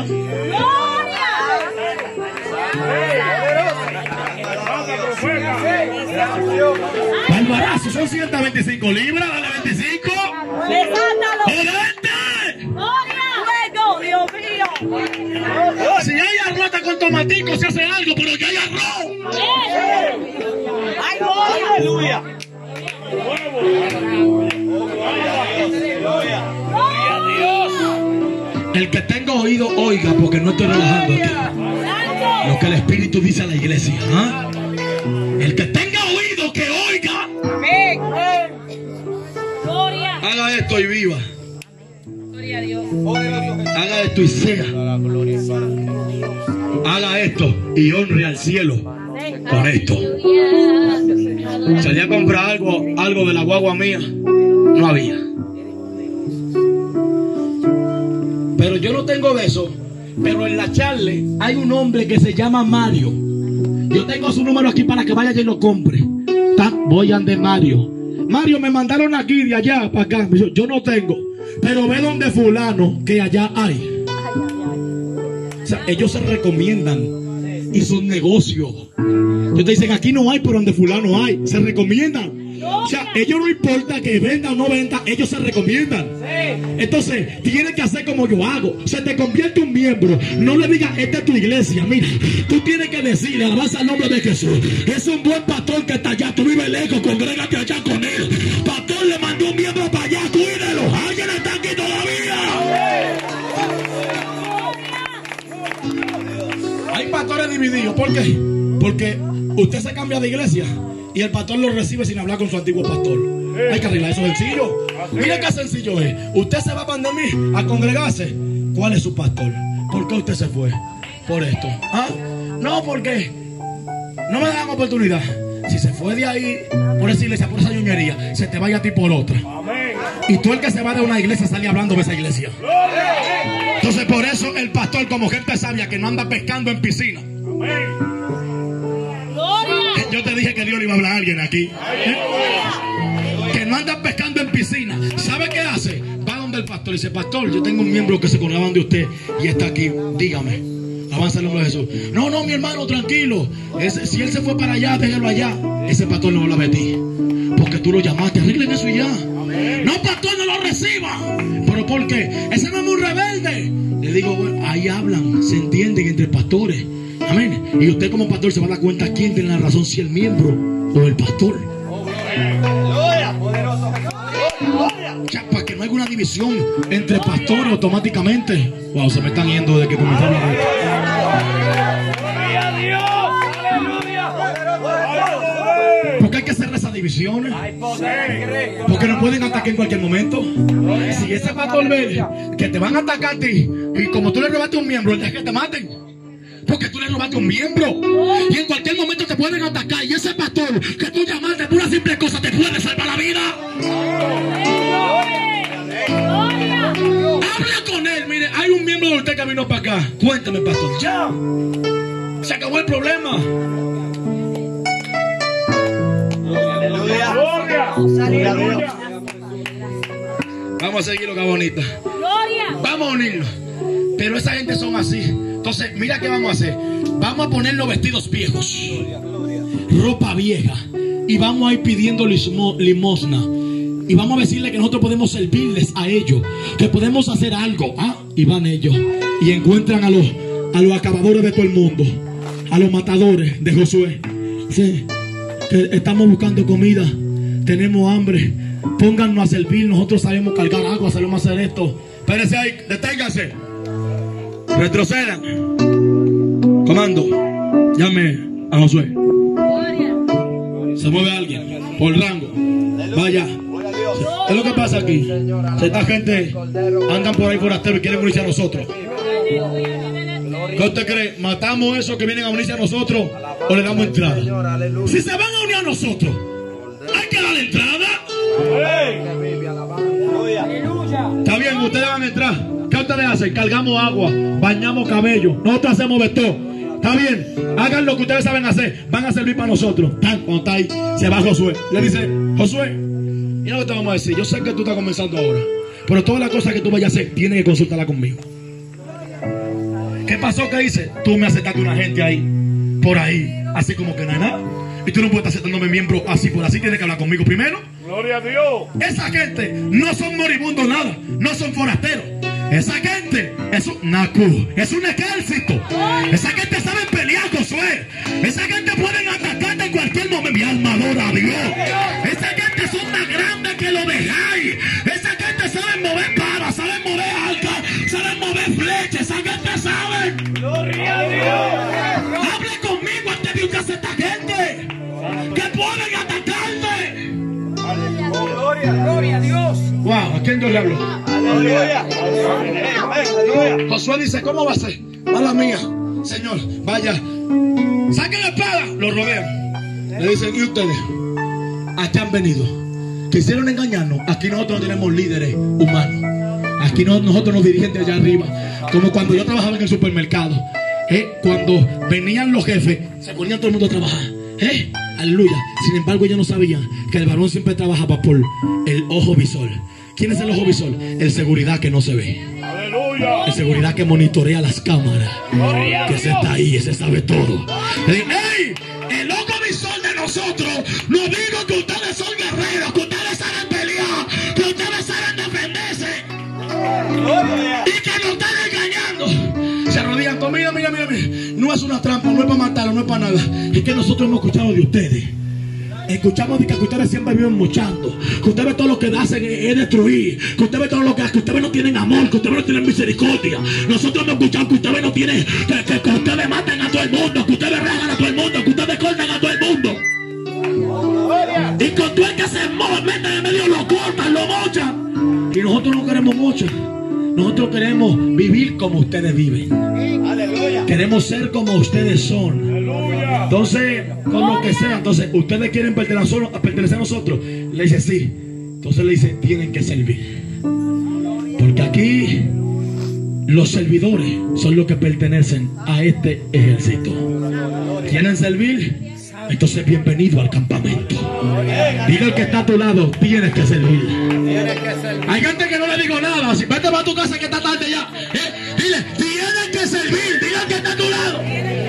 Barbarazo, son ciento veinticinco libras, dale veinticinco. Desátalo. ¡Gerente! Fuego, Dios mío. Si hay arroz hasta con tomatico se hace algo, pero ya hay arroz. Ay, gloria. Aleluya. Gloria a Dios. El que tenga oído, oiga, porque no estoy relajando aquí. Lo que el Espíritu dice a la iglesia. ¿Ah? El que tenga oído, que oiga. Amén. Gloria. Haga esto y viva. Gloria a Dios. Haga esto y sea. Haga esto y honre al cielo con esto. Salí a comprar algo, algo de la guagua mía. No había. Pero yo no tengo de eso. Pero en la Charle hay un hombre que se llama Mario. Yo tengo su número aquí para que vaya y lo compre. Voy a de Mario. Mario, me mandaron aquí de allá para acá. Yo no tengo. Pero ve donde fulano que allá hay. O sea, ellos se recomiendan y son negocios. Ellos te dicen aquí no hay, pero donde fulano hay. Se recomiendan. O sea, ellos no importa que venda o no venda, ellos se recomiendan. Entonces, tienes que hacer como yo hago. Se te convierte un miembro. No le digas, esta es tu iglesia. Mira, tú tienes que decirle, alabanza al nombre de Jesús. Es un buen pastor que está allá. Tú vives lejos, congrégate allá con él. Pastor le mandó un miembro para allá, cuídelo. Alguien está aquí todavía. Hay pastores divididos. ¿Por qué? Porque usted se cambia de iglesia y el pastor lo recibe sin hablar con su antiguo pastor. Hay que arreglar eso sencillo. Mira qué sencillo es. Usted se va a pandemia a congregarse. ¿Cuál es su pastor? ¿Por qué usted se fue? Por esto. ¿Ah? No, porque no me dan oportunidad. Si se fue de ahí por esa iglesia, por esa ñoñería, se te vaya a ti por otra. Y tú el que se va de una iglesia sale hablando de esa iglesia. Entonces por eso el pastor, como gente sabia que no anda pescando en piscina, Gloria. yo te dije que Dios le iba a hablar a alguien aquí. Que no anda pescando en piscina. ¿Sabe qué hace? Va donde el pastor y dice: pastor, yo tengo un miembro que se conoce de usted y está aquí, dígame. Avanza el nombre de Jesús. No, no, mi hermano, tranquilo. Ese, si él se fue para allá, déjelo allá. Ese pastor no lo va a ti, porque tú lo llamaste. Arreglen eso y ya. No, pastor, no lo reciba. ¿Pero por qué? Ese no es muy rebelde. Le digo, bueno, ahí hablan, se entienden entre pastores. Amén. Y usted como pastor se va a dar cuenta quién tiene la razón, si el miembro o el pastor. Ya, para que no haya una división entre pastores automáticamente. Wow, se me están yendo desde que comenzó a hablar. Gloria a Dios. Aleluya. Porque hay que hacer esas divisiones. Porque nos pueden atacar en cualquier momento. Si ese pastor ve que te van a atacar a ti, y como tú le robaste un miembro, deja que te maten. Porque tú le robaste un miembro. Y en cualquier momento te pueden atacar. Y ese pastor que tú llamaste por una simple cosa te puede salvar la vida. Habla con él. Mire, hay un miembro de usted que vino para acá. Cuéntame, pastor. Ya. Se acabó el problema. Gloria. Aleluya. Vamos a seguir lo que bonita. Vamos a unirnos. Pero esa gente son así. Entonces, mira qué vamos a hacer. Vamos a poner los vestidos viejos, ropa vieja, y vamos a ir pidiendo limosna. Y vamos a decirle que nosotros podemos servirles a ellos, que podemos hacer algo. Ah, y van ellos y encuentran a los, a los acabadores de todo el mundo, a los matadores de Josué. Sí, que estamos buscando comida, tenemos hambre, póngannos a servir. Nosotros sabemos cargar agua, sabemos hacer esto. Espérense ahí, deténganse. Retrocedan. Comando, llame a Josué. Se mueve alguien por rango. Vaya. Es lo que pasa aquí. Si esta gente andan por ahí forasteros y quieren unirse a nosotros, ¿qué usted cree? ¿Matamos esos que vienen a unirse a nosotros o le damos entrada? Si se van a unir a nosotros, hay que darle entrada. Está bien, ustedes van a entrar. ¿Qué ustedes hacen? Cargamos agua, bañamos cabello, nosotros hacemos de todo. Está bien, hagan lo que ustedes saben hacer. Van a servir para nosotros. Tan, cuando está ahí, se va Josué. Le dice: Josué, mira lo que te vamos a decir. Yo sé que tú estás comenzando ahora, pero todas las cosas que tú vayas a hacer, tienes que consultarla conmigo. ¿Qué pasó? ¿Qué hice? Tú me aceptaste una gente ahí, por ahí, así como que no hay nada. Y tú no puedes estar aceptándome miembro así por así. Tienes que hablar conmigo primero. Gloria a Dios. Esa gente no son moribundos nada, no son forasteros. Esa gente es un Naku, es un ejército. Esa gente sabe pelear, Josué. Esa gente pueden atacarte en cualquier momento. Mi alma adora a Dios. Esa gente son más grandes que lo dejáis. Esa gente sabe mover paras, sabe mover arcas, sabe mover flechas. Esa gente sabe. Gloria a Dios. Hable conmigo antes de usted esta gente que pueden atacarte. Gloria a Dios. Wow, ¿a quién Dios le habló? Aleluya. Josué dice: ¿cómo va a ser? Mala mía, Señor, vaya, saquen la espada. Lo rodean. Le dicen: ¿y ustedes? Aquí han venido. Quisieron engañarnos. Aquí nosotros no tenemos líderes humanos. Aquí no, nosotros nos dirigentes allá arriba. Como cuando yo trabajaba en el supermercado. ¿eh? Cuando venían los jefes, se ponían todo el mundo a trabajar. ¿eh? Aleluya. Sin embargo, ellos no sabían que el varón siempre trabajaba por el ojo visor. ¿Quién es el ojo visor? El seguridad que no se ve. Aleluya. El seguridad que monitorea las cámaras. Gloria a Que se Dios. está ahí, ese sabe todo. ¡Ey! El ojo visor de nosotros. No digo que ustedes son guerreros, que ustedes saben pelear, que ustedes saben defenderse. Y que nos están engañando. Se arrodillan. Mira, mira, mira, mira. No es una trampa, no es para matarlo, no es para nada. Es que nosotros hemos escuchado de ustedes. Escuchamos de que ustedes siempre viven luchando, que ustedes todo lo que hacen es destruir, que ustedes todo lo que hacen, que ustedes no tienen amor, que ustedes no tienen misericordia. Nosotros hemos escuchado que ustedes no tienen, que, que, que ustedes matan a todo el mundo, que ustedes rajan a todo el mundo, que ustedes cortan a todo el mundo. Y con todo el que se meten en medio lo cortan, lo mochan. Y nosotros no queremos mochar. Nosotros queremos vivir como ustedes viven. Aleluya. Queremos ser como ustedes son. Aleluya. Entonces, con lo que sea, entonces, ustedes quieren pertenecer a, pertenecer a nosotros. Le dice sí. Entonces le dice: tienen que servir. Porque aquí los servidores son los que pertenecen a este ejército. ¿Quieren servir? Entonces, bienvenido al campamento. Dile al que está a tu lado, tienes que servir. Hay gente que no le digo nada. Si vete para tu casa que está tarde ya. ¿Eh? Dile, tienes que servir. Dile al que está a tu lado.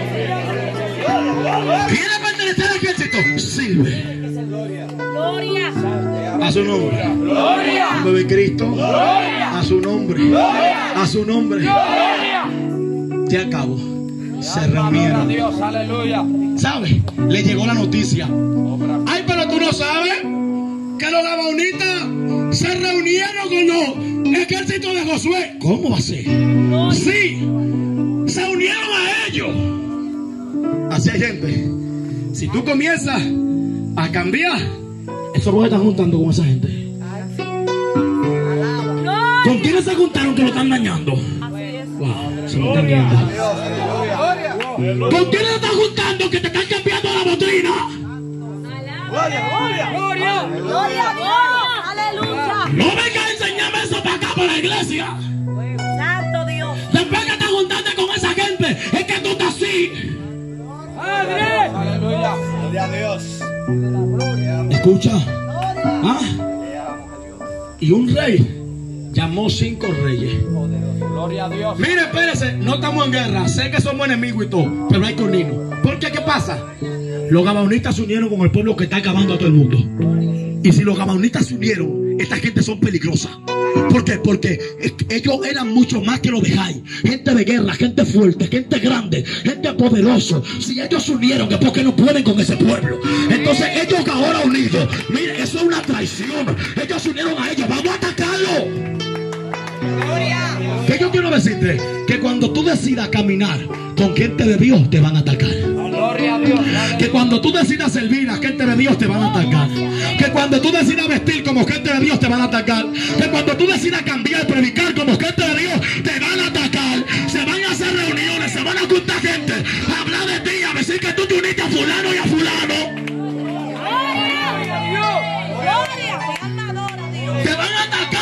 ¿Quieres pertenecer al ejército? Sirve. Gloria. A su nombre. Gloria. En nombre de Cristo. Gloria. A su nombre. Gloria. A su nombre. Gloria. Ya acabo. Se Gloria a reunieron. Dios, aleluya. ¿Sabes? Le llegó la noticia. Ay, pero tú no sabes que los gabaonitas se reunieron con los ejércitos de Josué. ¿Cómo va a ser? Sí, se unieron a ellos. Así hay gente. Si tú comienzas a cambiar, eso no se están juntando con esa gente. ¿Con quiénes se juntaron que lo están dañando? Wow, se lo están viendo. ¿Con quiénes se están juntando que te están cambiando la doctrina? Gloria. Gloria a Dios. Aleluya. No vengas a enseñarme eso para acá, para la iglesia. Santo Dios. Después que te juntaste con esa gente, es que tú estás así. Padre. Aleluya. Gloria a Dios. Escucha. ¿Ah? Y un rey llamó cinco reyes. Gloria a Dios. Mire, espérese, no estamos en guerra. Sé que somos enemigos y todo, pero hay cornino. ¿Por qué? ¿Qué pasa? Los gabaonitas se unieron con el pueblo que está acabando a todo el mundo. Y si los gabaonitas se unieron, esta gente son peligrosas. ¿Por qué? Porque ellos eran mucho más que los de Jai. Gente de guerra, gente fuerte, gente grande, gente poderosa. Si ellos se unieron es porque no pueden con ese pueblo. Entonces ellos ahora unidos, mire, eso es una traición. Ellos se unieron a ellos, vamos a atacarlo. Que yo quiero decirte que cuando tú decidas caminar con gente de Dios, te van a atacar. Gloria a Dios. Que cuando tú decidas servir a gente de Dios, te van a atacar. Que cuando tú decidas vestir como gente de Dios, te van a atacar. Que cuando tú decidas cambiar, predicar como gente de Dios, te van a atacar. Se van a hacer reuniones, se van a juntar gente, a hablar de ti, a decir que tú te uniste a fulano y a fulano. Gloria a Dios. Gloria. Te van a atacar.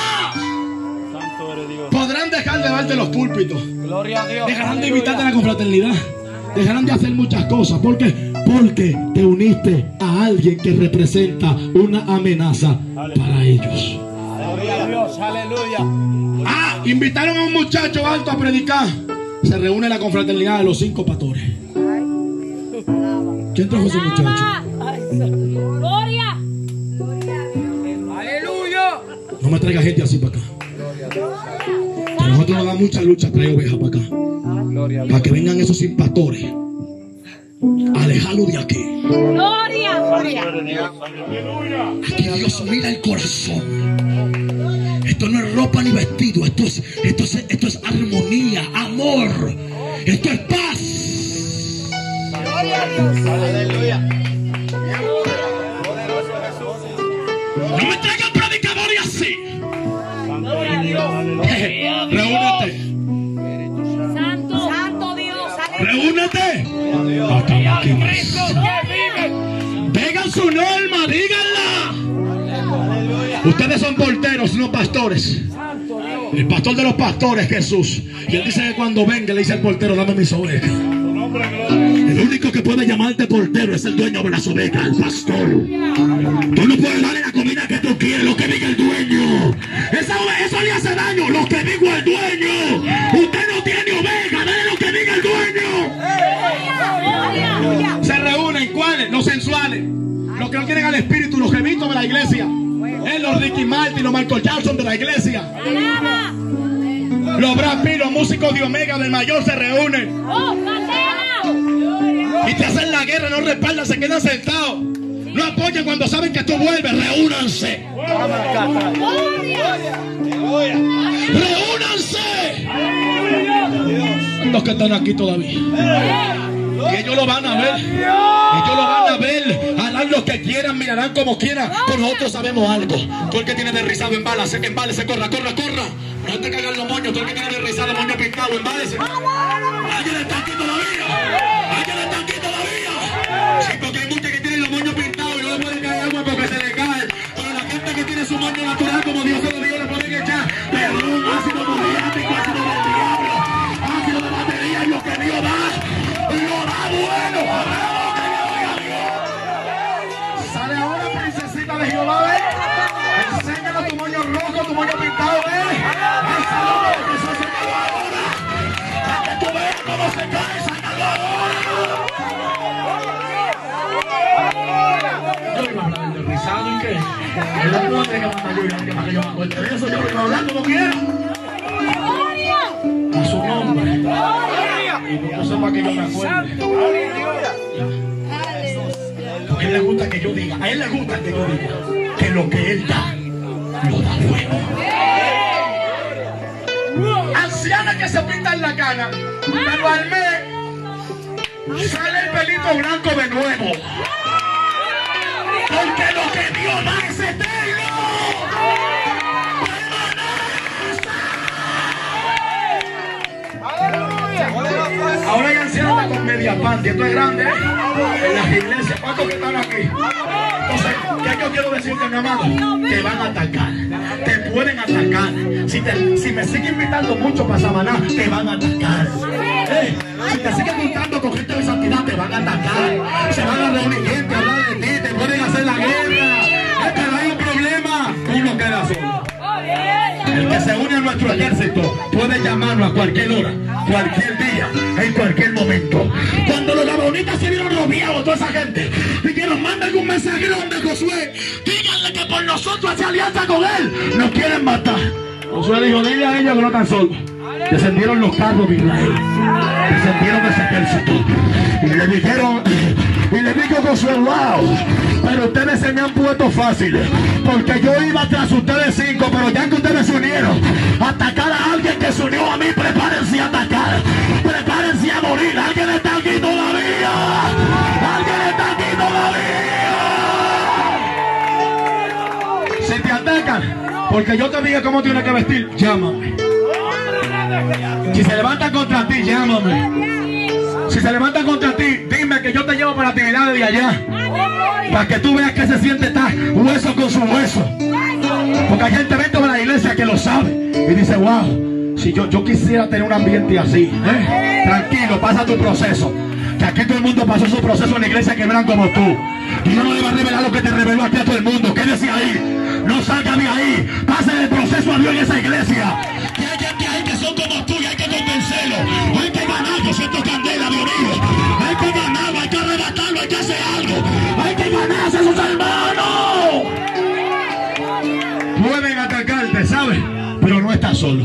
Podrán dejar de darte los púlpitos. Gloria a Dios. Dejarán de invitarte a la confraternidad. Dejarán de hacer muchas cosas. ¿Por qué? Porque te uniste a alguien que representa una amenaza para ellos. Gloria a Dios. Aleluya. Ah, invitaron a un muchacho alto a predicar. Se reúne la confraternidad de los cinco pastores. ¿Quién trajo ese muchacho? Gloria. Aleluya. No me traiga gente así para acá. Que nosotros nos da mucha lucha traer ovejas para acá. Gloria a Dios. Para que vengan esos sin pastores. Alejarlo de aquí. Gloria. Gloria. Aquí Dios mira el corazón. Esto no es ropa ni vestido. Esto es, esto es, esto es armonía, amor. Esto es paz. Aleluya. No me traigan predicadores así. Gloria a Dios. Reúnete. Santo. Santo Dios. Reúnete. Acá, aquí más. Digan su norma, díganla. Ustedes son porteros, no pastores. El pastor de los pastores es Jesús. Y él dice que cuando venga le dice al portero, dame mis ovejas. El único que puede llamarte portero es el dueño de las ovejas, el pastor. Tú no puedes darle la comida que tú quieres, lo que diga el dueño. Esa, eso le hace daño, lo que diga el dueño. Usted no tiene oveja, dale lo que diga el dueño. Se reúnen, ¿cuáles? Los sensuales, los que no tienen al espíritu, los gemitos de la iglesia. Es los Ricky Martin, los Michael Jackson de la iglesia. Los Brad Pitt, los músicos de Omega del Mayor se reúnen. Y te hacen la guerra, no respaldan, se quedan sentados. No apoyan cuando saben que tú vuelves. Reúnanse. Reúnanse. Los que están aquí todavía. Y ellos lo van a ver. Ellos lo van a ver. Harán lo que quieran, mirarán como quieran. Pero nosotros sabemos algo. Tú el que tiene derrizado, embálase, que embálese, corra, corra, corra. No te cagan los moños. Tú el que tiene derrizado, moño pintado, embálese. Alguien está aquí todavía. Alguien está aquí todavía. Sí, porque hay muchos que tienen los moños pintados y no le pueden caer agua porque se le cae. Pero la gente que tiene su moño natural, como Dios se lo dio, le pueden echar. Pero un ácido muriático, ácido del diablo, ácido de batería, y lo que Dios da, lo da bueno. Gloria a Dios. como yo he pintado, ¿eh? Esa loca que se hace ahora. Para que tú veas cómo se cae, sácalo ahora. Yo iba a hablar del rizado y qué. El otro no tiene que mandar yo que para que yo me acuerde de eso. Yo iba a hablar como quiera. A su nombre. Y no sepa que yo me acuerde. Porque a él le gusta que yo diga, a él le gusta que yo diga que lo que él da, lo da bueno. Anciana que se pinta en la cana, pero al mes sale el pelito blanco de nuevo. Porque lo que Dios da es eterno. Ahora hay ancianos con media panty, esto es grande, ¿eh? En las iglesias, ¿cuántos que están aquí? Entonces, ¿qué yo quiero decirte, mi amado? Te van a atacar, te pueden atacar. Si, te, si me siguen invitando mucho para Samaná, te van a atacar. ¿Eh? Si te siguen gustando con gente de santidad, te van a atacar. Se van a reunir gente a hablar de ti, te pueden hacer la guerra. Pero hay un problema, uno queda solo. El que se une a nuestro ejército puede llamarnos a cualquier hora, cualquier día, en cualquier momento. Cuando los gabaonitas se vieron rodeados, toda esa gente, dijeron, manda algún mensajero donde Josué, díganle que por nosotros hace alianza con él, nos quieren matar. Josué dijo, dile a ellos que no están solos. Descendieron los carros de Israel, descendieron ese ejército y le dijeron, y le dijo Josué, wow, pero ustedes se me han puesto fáciles, porque yo iba tras ustedes cinco, pero ya que ustedes se unieron a atacar a alguien que se unió a mí, prepárense a atacar, prepárense a morir. Alguien está aquí todavía, alguien está aquí todavía. Si te atacan porque yo te diga cómo tienes que vestir, llámame. Si se levantan contra ti, llámame. Si se levantan contra ti, dime que yo te llevo para actividades de allá, para que tú veas que se siente estar hueso con su hueso. Porque hay gente dentro de la iglesia que lo sabe y dice, wow, si yo, yo quisiera tener un ambiente así, ¿eh? Tranquilo, pasa tu proceso, que aquí todo el mundo pasó su proceso en la iglesia que verán como tú. Y yo no le voy a revelar lo que te reveló aquí a todo el mundo. Quédese ahí, no salga de ahí, pase el proceso a Dios en esa iglesia. Que hay gente ahí que son como tú y hay que convencerlo. Hay que ganar, yo siento candela de orillo. Hay que ganarlo, hay que arrebatarlo, hay que hacer algo. Hay que ganarse a sus hermanos. Pueden atacarte, ¿sabes? Pero no estás solo.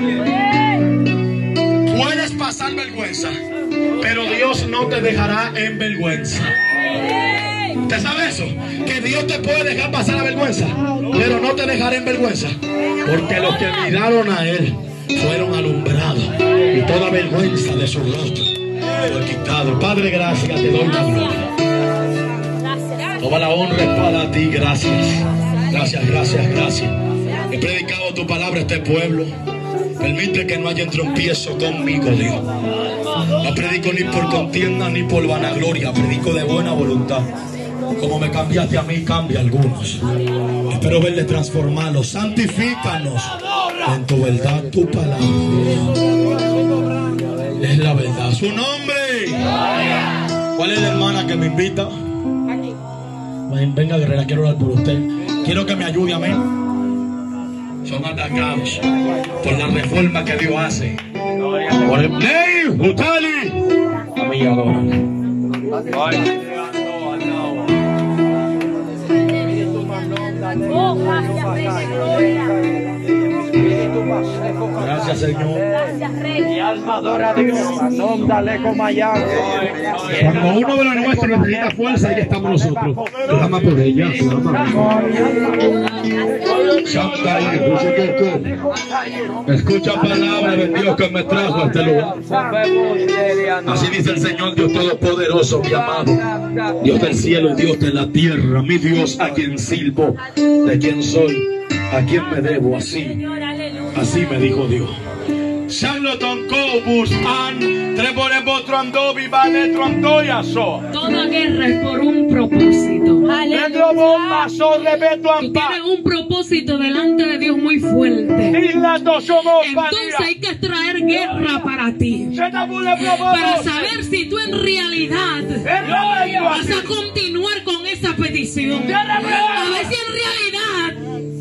Puedes pasar vergüenza, pero Dios no te dejará en vergüenza. ¿Usted sabe eso? Que Dios te puede dejar pasar la vergüenza, pero no te dejará en vergüenza. Porque los que miraron a Él fueron alumbrados y toda vergüenza de su rostro fue quitado. Padre, gracias, te doy la gloria. Toda la honra es para ti, gracias. Gracias, gracias, gracias. He predicado tu palabra a este pueblo. Permite que no haya tropiezo conmigo, Dios. No predico ni por contienda ni por vanagloria. Predico de buena voluntad. Como me cambiaste a mí, cambia a algunos. Espero verle transformarlos. Santifícanos en tu verdad, tu palabra es la verdad. Su nombre. ¿Cuál es la hermana que me invita? Venga, guerrera, quiero orar por usted. Quiero que me ayude, amén. Son atacados por la reforma que Dios hace. Por el ley, Utali. A mí adoran. Oh, gracias, Rey de Gloria. Gracias, Señor. Gracias, Rey. Mi alma adora a Dios. Cuando uno de los nuestros necesita fuerza, ahí estamos nosotros. Clama por ella. Escucha palabra de Dios que me trajo a este lugar. Así dice el Señor Dios Todopoderoso, mi amado, Dios del cielo y Dios de la tierra, mi Dios a quien sirvo, de quien soy, a quien me debo. Así, así me dijo Dios. Charlotte Cobus an trebore botrando vivane trondoyaso. Toda guerra es por un propósito. Pedro bomba sobre Beto Tú Ampa. tienes un propósito delante de Dios muy fuerte. Isla Tosomo Entonces hay que traer guerra para ti. Para saber si tú en realidad vas a continuar con esa petición. A ver si en realidad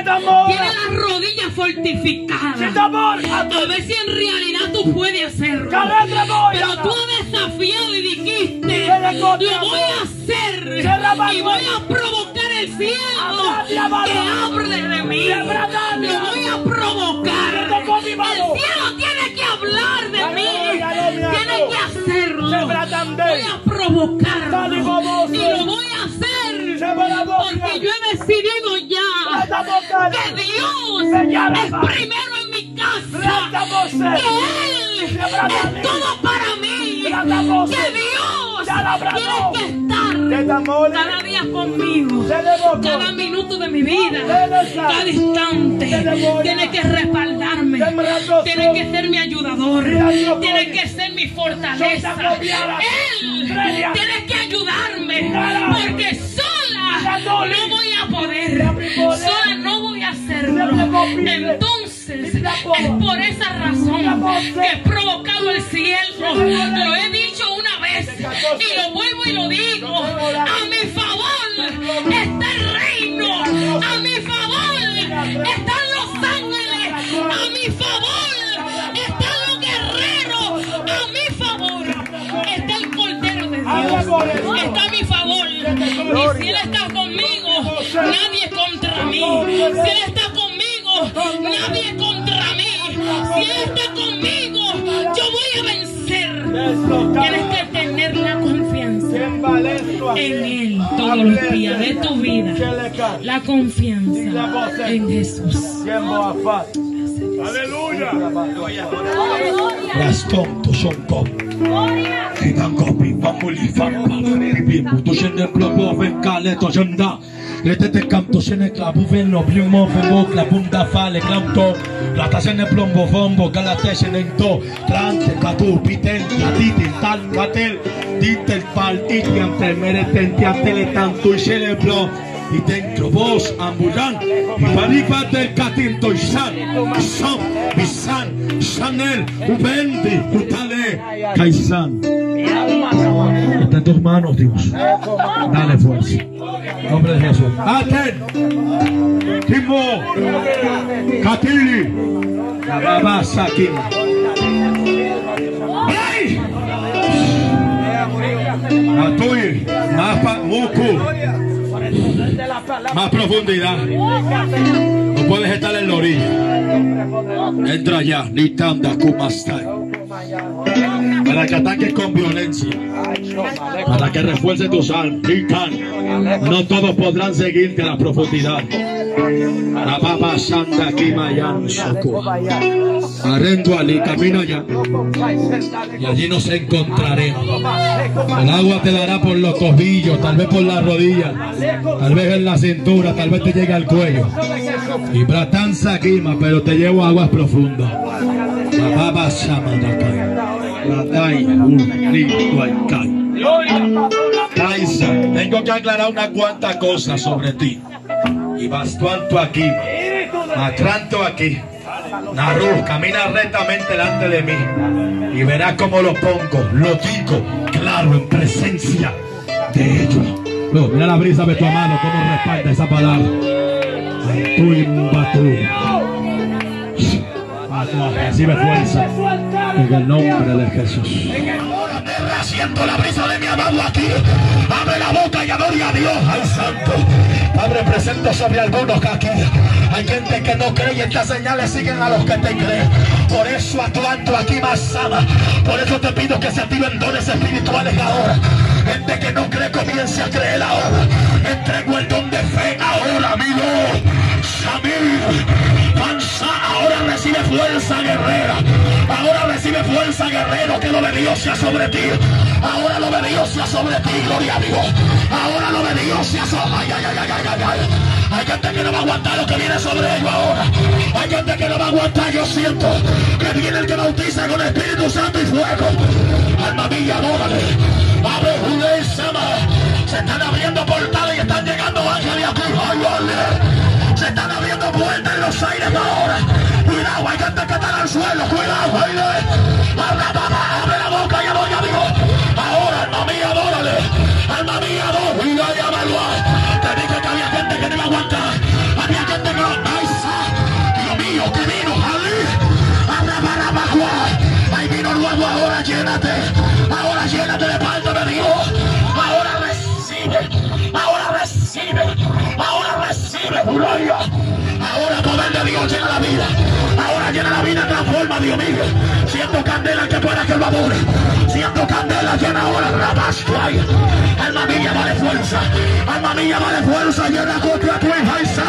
Tiene las rodillas fortificadas. A ver si en realidad tú puedes hacerlo. Pero tú has desafiado y dijiste, lo voy a hacer. Y voy a provocar el cielo que hable de mí. Lo voy a provocar. El cielo tiene que hablar de mí. Tiene que hacerlo. Voy a provocarlo. Y lo voy a hacer. Porque yo he decidido ya que Dios es primero en mi casa. Que Él es todo para mí. Que Dios tiene que estar cada día conmigo. Cada minuto de mi vida. Cada instante. Tiene que respaldarme. Tiene que ser mi ayudador. Tiene que ser mi fortaleza. Él tiene que ayudarme. Porque sola no voy a poder. Sola no voy a hacerlo. Entonces, es por esa razón que he provocado el cielo. Lo he dicho una vez y lo vuelvo y lo digo. A mi favor está el reino. A mi favor están los ángeles. A mi favor están los guerreros. A mi favor está el Cordero de Dios. Está a mi favor. Y si Él está conmigo, nadie contra mí. Si Él está conmigo, nadie contra mí. Si Él está conmigo, yo voy a vencer. Tienes que tener la confianza en Él todos los días de tu vida. La confianza en Jesús. Aleluya. Las tontos son como. Kitan kopi pamuli fampa. Bibi muto shende blobo ven kale to jenda. Lete te canto shene klabu ven no plumo femo klabunda fale klamto. Lata shene plombo fombo galate shene to. Trante katu piten katiti tal katel. Ditel pal itiam tel mereten tiantele tanto y shele blom. Y dentro vos ambulan y paripa del catinto y san, y son, y san, Chanel, Ubendi, Utale, Kaisan. Está en tus manos, Dios. Dale fuerza. En nombre de Jesús. Aten, Timo, Katili, Baba Sakin. ¡Ay! Atui, Mapa, Muku. Más profundidad. No puedes estar en la orilla. Entra allá. Nitanda Kumastai. Para que ataques con violencia. Para que refuerce tus almas. Nitan. No todos podrán seguirte a la profundidad. La Baba Santa Kimayan Soko. Arrendo Ali, camina allá. Y allí nos encontraremos. El agua te dará por los tobillos, tal vez por las rodillas, tal vez en la cintura, tal vez te llegue al cuello. Y Bratan Sakima, pero te llevo a aguas profundas. Baba Tengo que aclarar unas cuantas cosas sobre ti. Y bastante aquí, macranto aquí. Naru, camina rectamente delante de mí y verás cómo lo pongo, lo digo, claro, en presencia de ellos. No, mira la brisa de tu mano, cómo respalda esa palabra. Tú y Batu. Recibe fuerza en el nombre de Jesús. Siento la brisa de mi amado aquí. Abre la boca y adore a Dios, al Santo. Padre, presento sobre algunos aquí. Hay gente que no cree y estas señales siguen a los que te creen. Por eso actuando aquí más ama. Por eso te pido que se activen dones espirituales ahora. Gente que no cree comience a creer ahora. Entrego el don de fe ahora, amigo. Samir, Panza, ahora recibe fuerza guerrera. Ahora recibe fuerza guerrero. Que lo de Dios sea sobre ti. Ahora lo de Dios sea sobre ti, gloria a Dios. Ahora lo de Dios sea sobre. Ay, ay, ay, ay, ay, ay. Hay gente que no va a aguantar lo que viene sobre ellos ahora. Hay gente que no va a aguantar. Yo siento que viene el que bautiza con Espíritu Santo y fuego. Alma mía, adórale. Abre Jude y Sama. Se están abriendo portales y están llegando ángeles aquí. Ay, vale. Se están abriendo puertas en los aires ahora. Cuidado, hay gente que está en el suelo. Cuidado, baile. Abre, abre la boca y adora a Dios. Ahora, alma mía, adórale. Alma mía, adórale. Cuidado, llámalo. Te dije que había gente que no iba a aguantar. Había gente que no. Gloria. Ahora poder de Dios llena la vida. Ahora llena la vida, transforma, Dios mío. Siento candela que pueda que lo adore. Siento candela llena ahora. Rabasquaya. Alma mía, vale fuerza. Alma mía, vale fuerza. Llena contra tu hija Isa.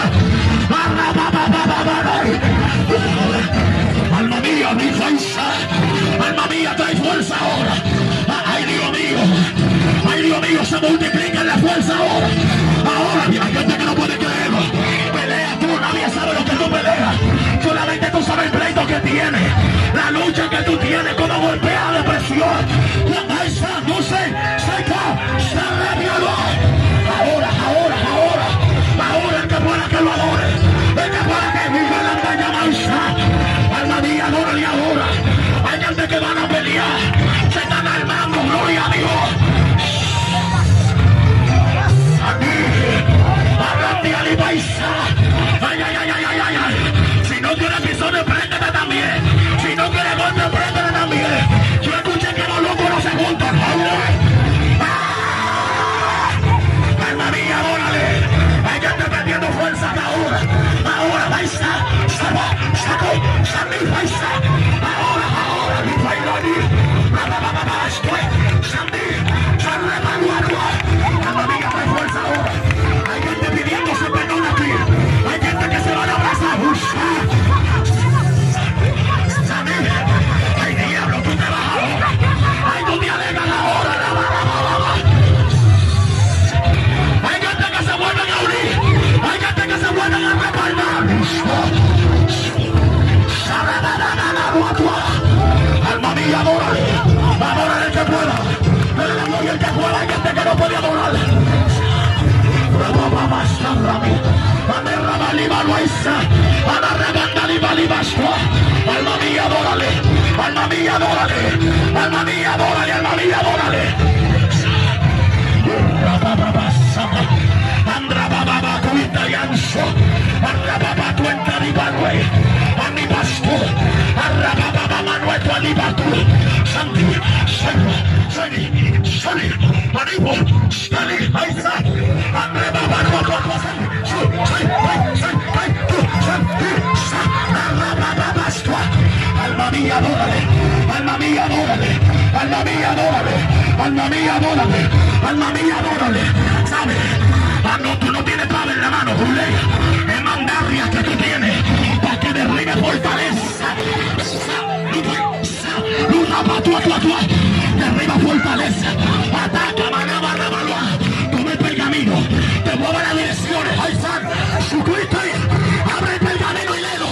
Alma mía, mi fuerza. Alma mía, trae fuerza ahora. Ay, Dios mío. Ay, Dios mío, se multiplica la fuerza ahora. Ahora, hay gente que no puede creerlo. Pelea tú, nadie sabe lo que tú peleas. Solamente tú sabes el pleito que tienes. La lucha que tú tienes, como golpea la depresión. La paisa, no sé, seca, se revioló. Ahora, ahora, ahora. Ahora el que pueda que lo adore. El que pueda que viva la calle maisa. Alma mía, adórale ahora. Hay gente que van a pelear. Se están armando, gloria a Dios. Ay, ay, ay, ay, ay, ay. Si no quieres pisones, préndete también. Si no quieres golpe, préndete también. Yo escuché que los locos no se juntan. Alma mía, órale. Hay gente perdiendo fuerza ahora. Ahora, paisa. Saba, saco, sami, paisa. Ahora, ahora, mi pairani. Estoy, sami, sami, manuarua. Alma mía, hay fuerza ahora. Hay gente pidiéndose perdón aquí. Hay gente que se va a abrazar. Sami, ay, diablo, tú te vas ahora. Ay, tú te alegas ahora. Hay gente que se vuelven a unir. Hay gente que se vuelven a respaldar. Alma mía, adórale. Adórale el que pueda. Dale la gloria el que pueda. Hay gente que no puede adorar. Alma mía, adórale. Alma mía, adórale. Alma mía, adórale. Alma mía, adórale. Andra baba cuita yanso. Andra baba cuenta di barwe. Ani basto. Andra baba manuel tu ani batu. Santi, santi, santi, santi. Manibo, santi, aisa. Andra baba cuata cuata. Alma mía, adórale. Alma mía, adórale. Alma mía, adórale. Alma mía, adórale. Alma mía, adórale. ¿Sabes? Ah, no, tú no tienes pava en la mano, Julia. Es mandarrias que tú tienes para que derribe fortaleza. Luna, patua, tua, tua. Derriba fortaleza. Ataca, manaba, rabalua. Toma el pergamino. Te mueve las direcciones. Ay, San. Sucuita. Abre el pergamino y léelo.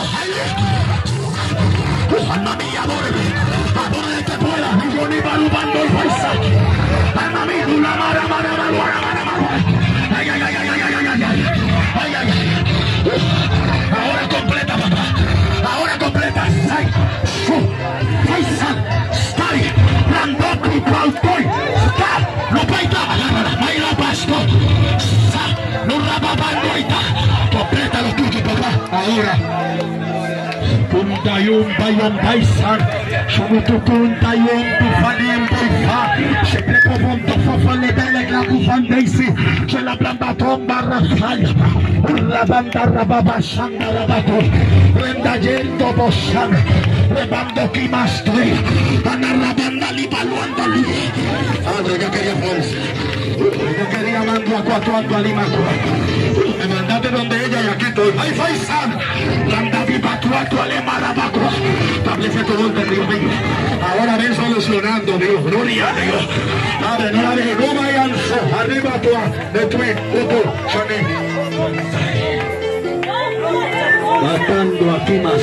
Alma mía, adórale. Adórale que pueda. Y yo ni barubando el paisa. Alma mía, la mara, mara, mara, mara, mara. Ay, ay, ay, ay, ay, ay, ay, ay, ay, ay, ay. Ahora completa, papá. Ahora completa. Ay, su, paisa, stay, randoki, pautoy, sta, no paita, baila pasto, sa, no rababando ahorita. Completa lo tuyo, papá. Ahora. Punta yung bayon paisan, sumutupunta yung tufalim boifa, siempre popunto fofale beleg la kufan daisy, se la blanda tomba rafaya, la banda rababashanga rabato, renda yendo bosan, rebando kimastoy, ana rabanda libaluanda li. Padre, yo quería fuerza, yo quería mando a cuatro ando a lima. Me mandaste donde ella y aquí estoy. ¡Ay, Faisan! Landa viva tu actual marabacua. Establece tu orden, Dios mío. Ahora ven solucionando, Dios. Gloria a Dios. Padre, no la dejes. No vayan. Arriba tu de tu otro. Matando aquí más.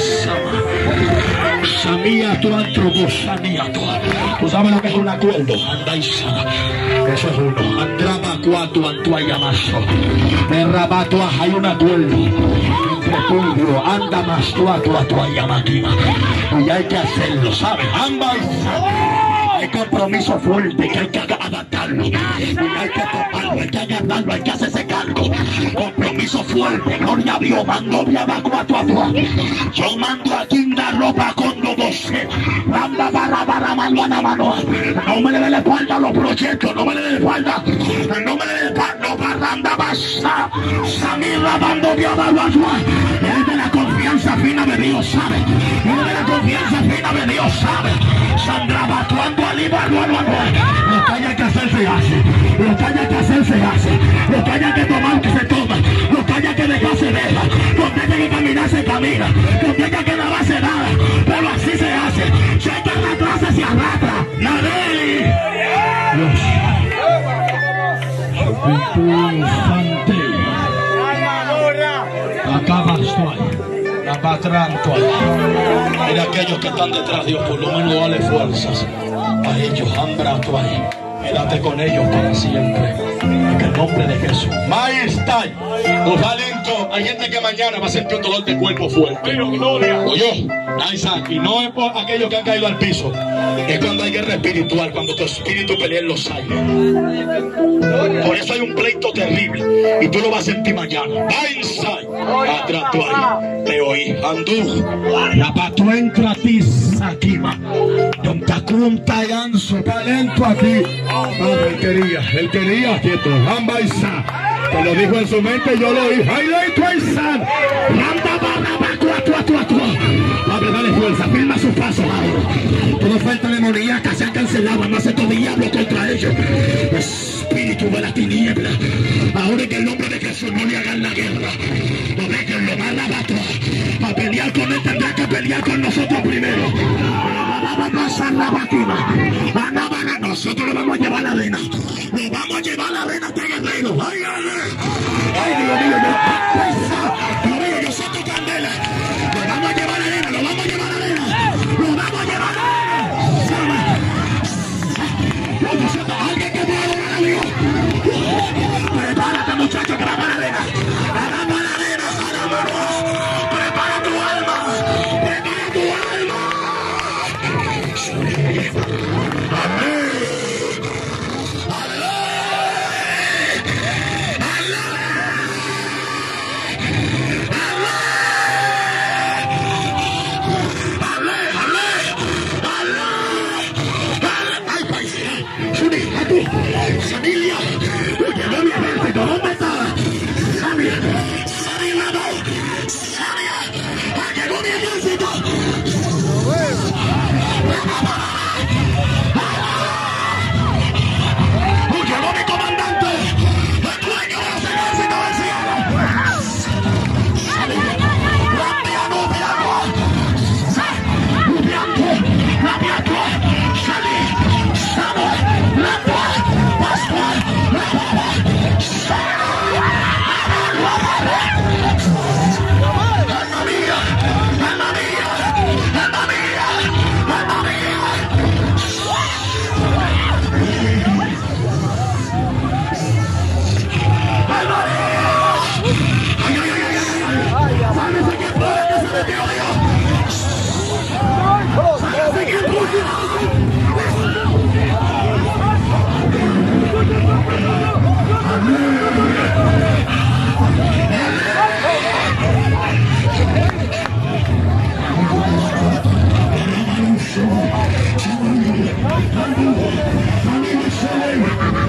Samía tu antroposamía tu. Tú sabes lo que es un acuerdo. Andáis. Eso es uno. Andraba cuatro antuayamaso. Rabatua, hay un acuerdo entre tú y Dios. Anda más tú a tu atuayamaquima. Y hay que hacerlo, ¿sabes? Ambas. Hay compromiso fuerte que hay que adaptarlo. Y hay que tomarlo, hay que agarrarlo, hay que hacerse cargo. Compromiso fuerte, gloria a Dios, mando viabaco a tu atua. Yo mando aquí una ropa con los doce. Randa barra barra mano a la mano. No me le dé la espalda a los proyectos, no me le dé la espalda. No me le dé la espalda, barranda más. Sa, Samira Bando de Abaguayua. El de la confianza fina de Dios sabe. El de la confianza fina de Dios sabe. Sandra Batuando Aliba, no, no, no. Lo que haya que hacer se hace. Lo que haya que hacer se hace. Lo que haya que tomar que se toma. Lo que haya que dejar se deja. Donde haya que caminar se camina. Donde haya que lavar se nada. Pero así se hace. Si hay que arrastrarse se arrastra. Nadie. Dios. Santé. Acá estoy. La patranto. Mira aquellos que están detrás de Dios, por lo menos dale fuerzas a ellos. Hambra tú ahí. Quédate con ellos para siempre. En el nombre de Jesús. Maestad. Los talentos. Hay gente que mañana va a sentir un dolor de cuerpo fuerte. Oye, y no es por aquellos que han caído al piso. Es cuando hay guerra espiritual, cuando tu espíritu pelea en los aires. Por eso hay un pleito terrible. Y tú lo vas a sentir mañana. Maestad. Atrás tú ahí. Te oí. Andú. La patu entra a ti. Sakima. Don Tacunta y Anso. Talento aquí. Padre, él quería, él quería, quieto, Ramba Isa, que lo dijo en su mente, yo lo oí, Hailey Tuaisan, Ramba Barra, Tua, Tua, Tua, Tua. Padre, dale fuerza, firma sus pasos ahora. Todo falta de demoníaca se han cancelado, no hace todo diablo contra ellos. Espíritu de la tiniebla, ahora en el nombre de Jesús no le hagan la guerra. No déjenlo, más la bato. A pelear con él tendrá que pelear con nosotros primero. Nosotros le vamos a llevar la arena. Le vamos a llevar la arena a este guerrero. Ay, ay, ay, Dios mío, yo, Dios mío, yo siento candela. Le vamos a llevar la arena, lo vamos a llevar la arena. Lo vamos a llevar la arena. Yo siento a alguien que pueda adorar a Dios. Prepárate, muchacho, que vamos a la arena. Vamos a la arena, vamos. Prepara tu alma. Prepara tu alma. Amén. Familia, llegó mi ejército, ¿dónde está? Sabia, Sabia, Sabia, llegó mi ejército. Llegó mi comandante, el dueño de los ejércitos del cielo. Sabia, Rabia, Nubia, Nubianto, Rabiato, Shali, Samuel, Rabia. Thank you.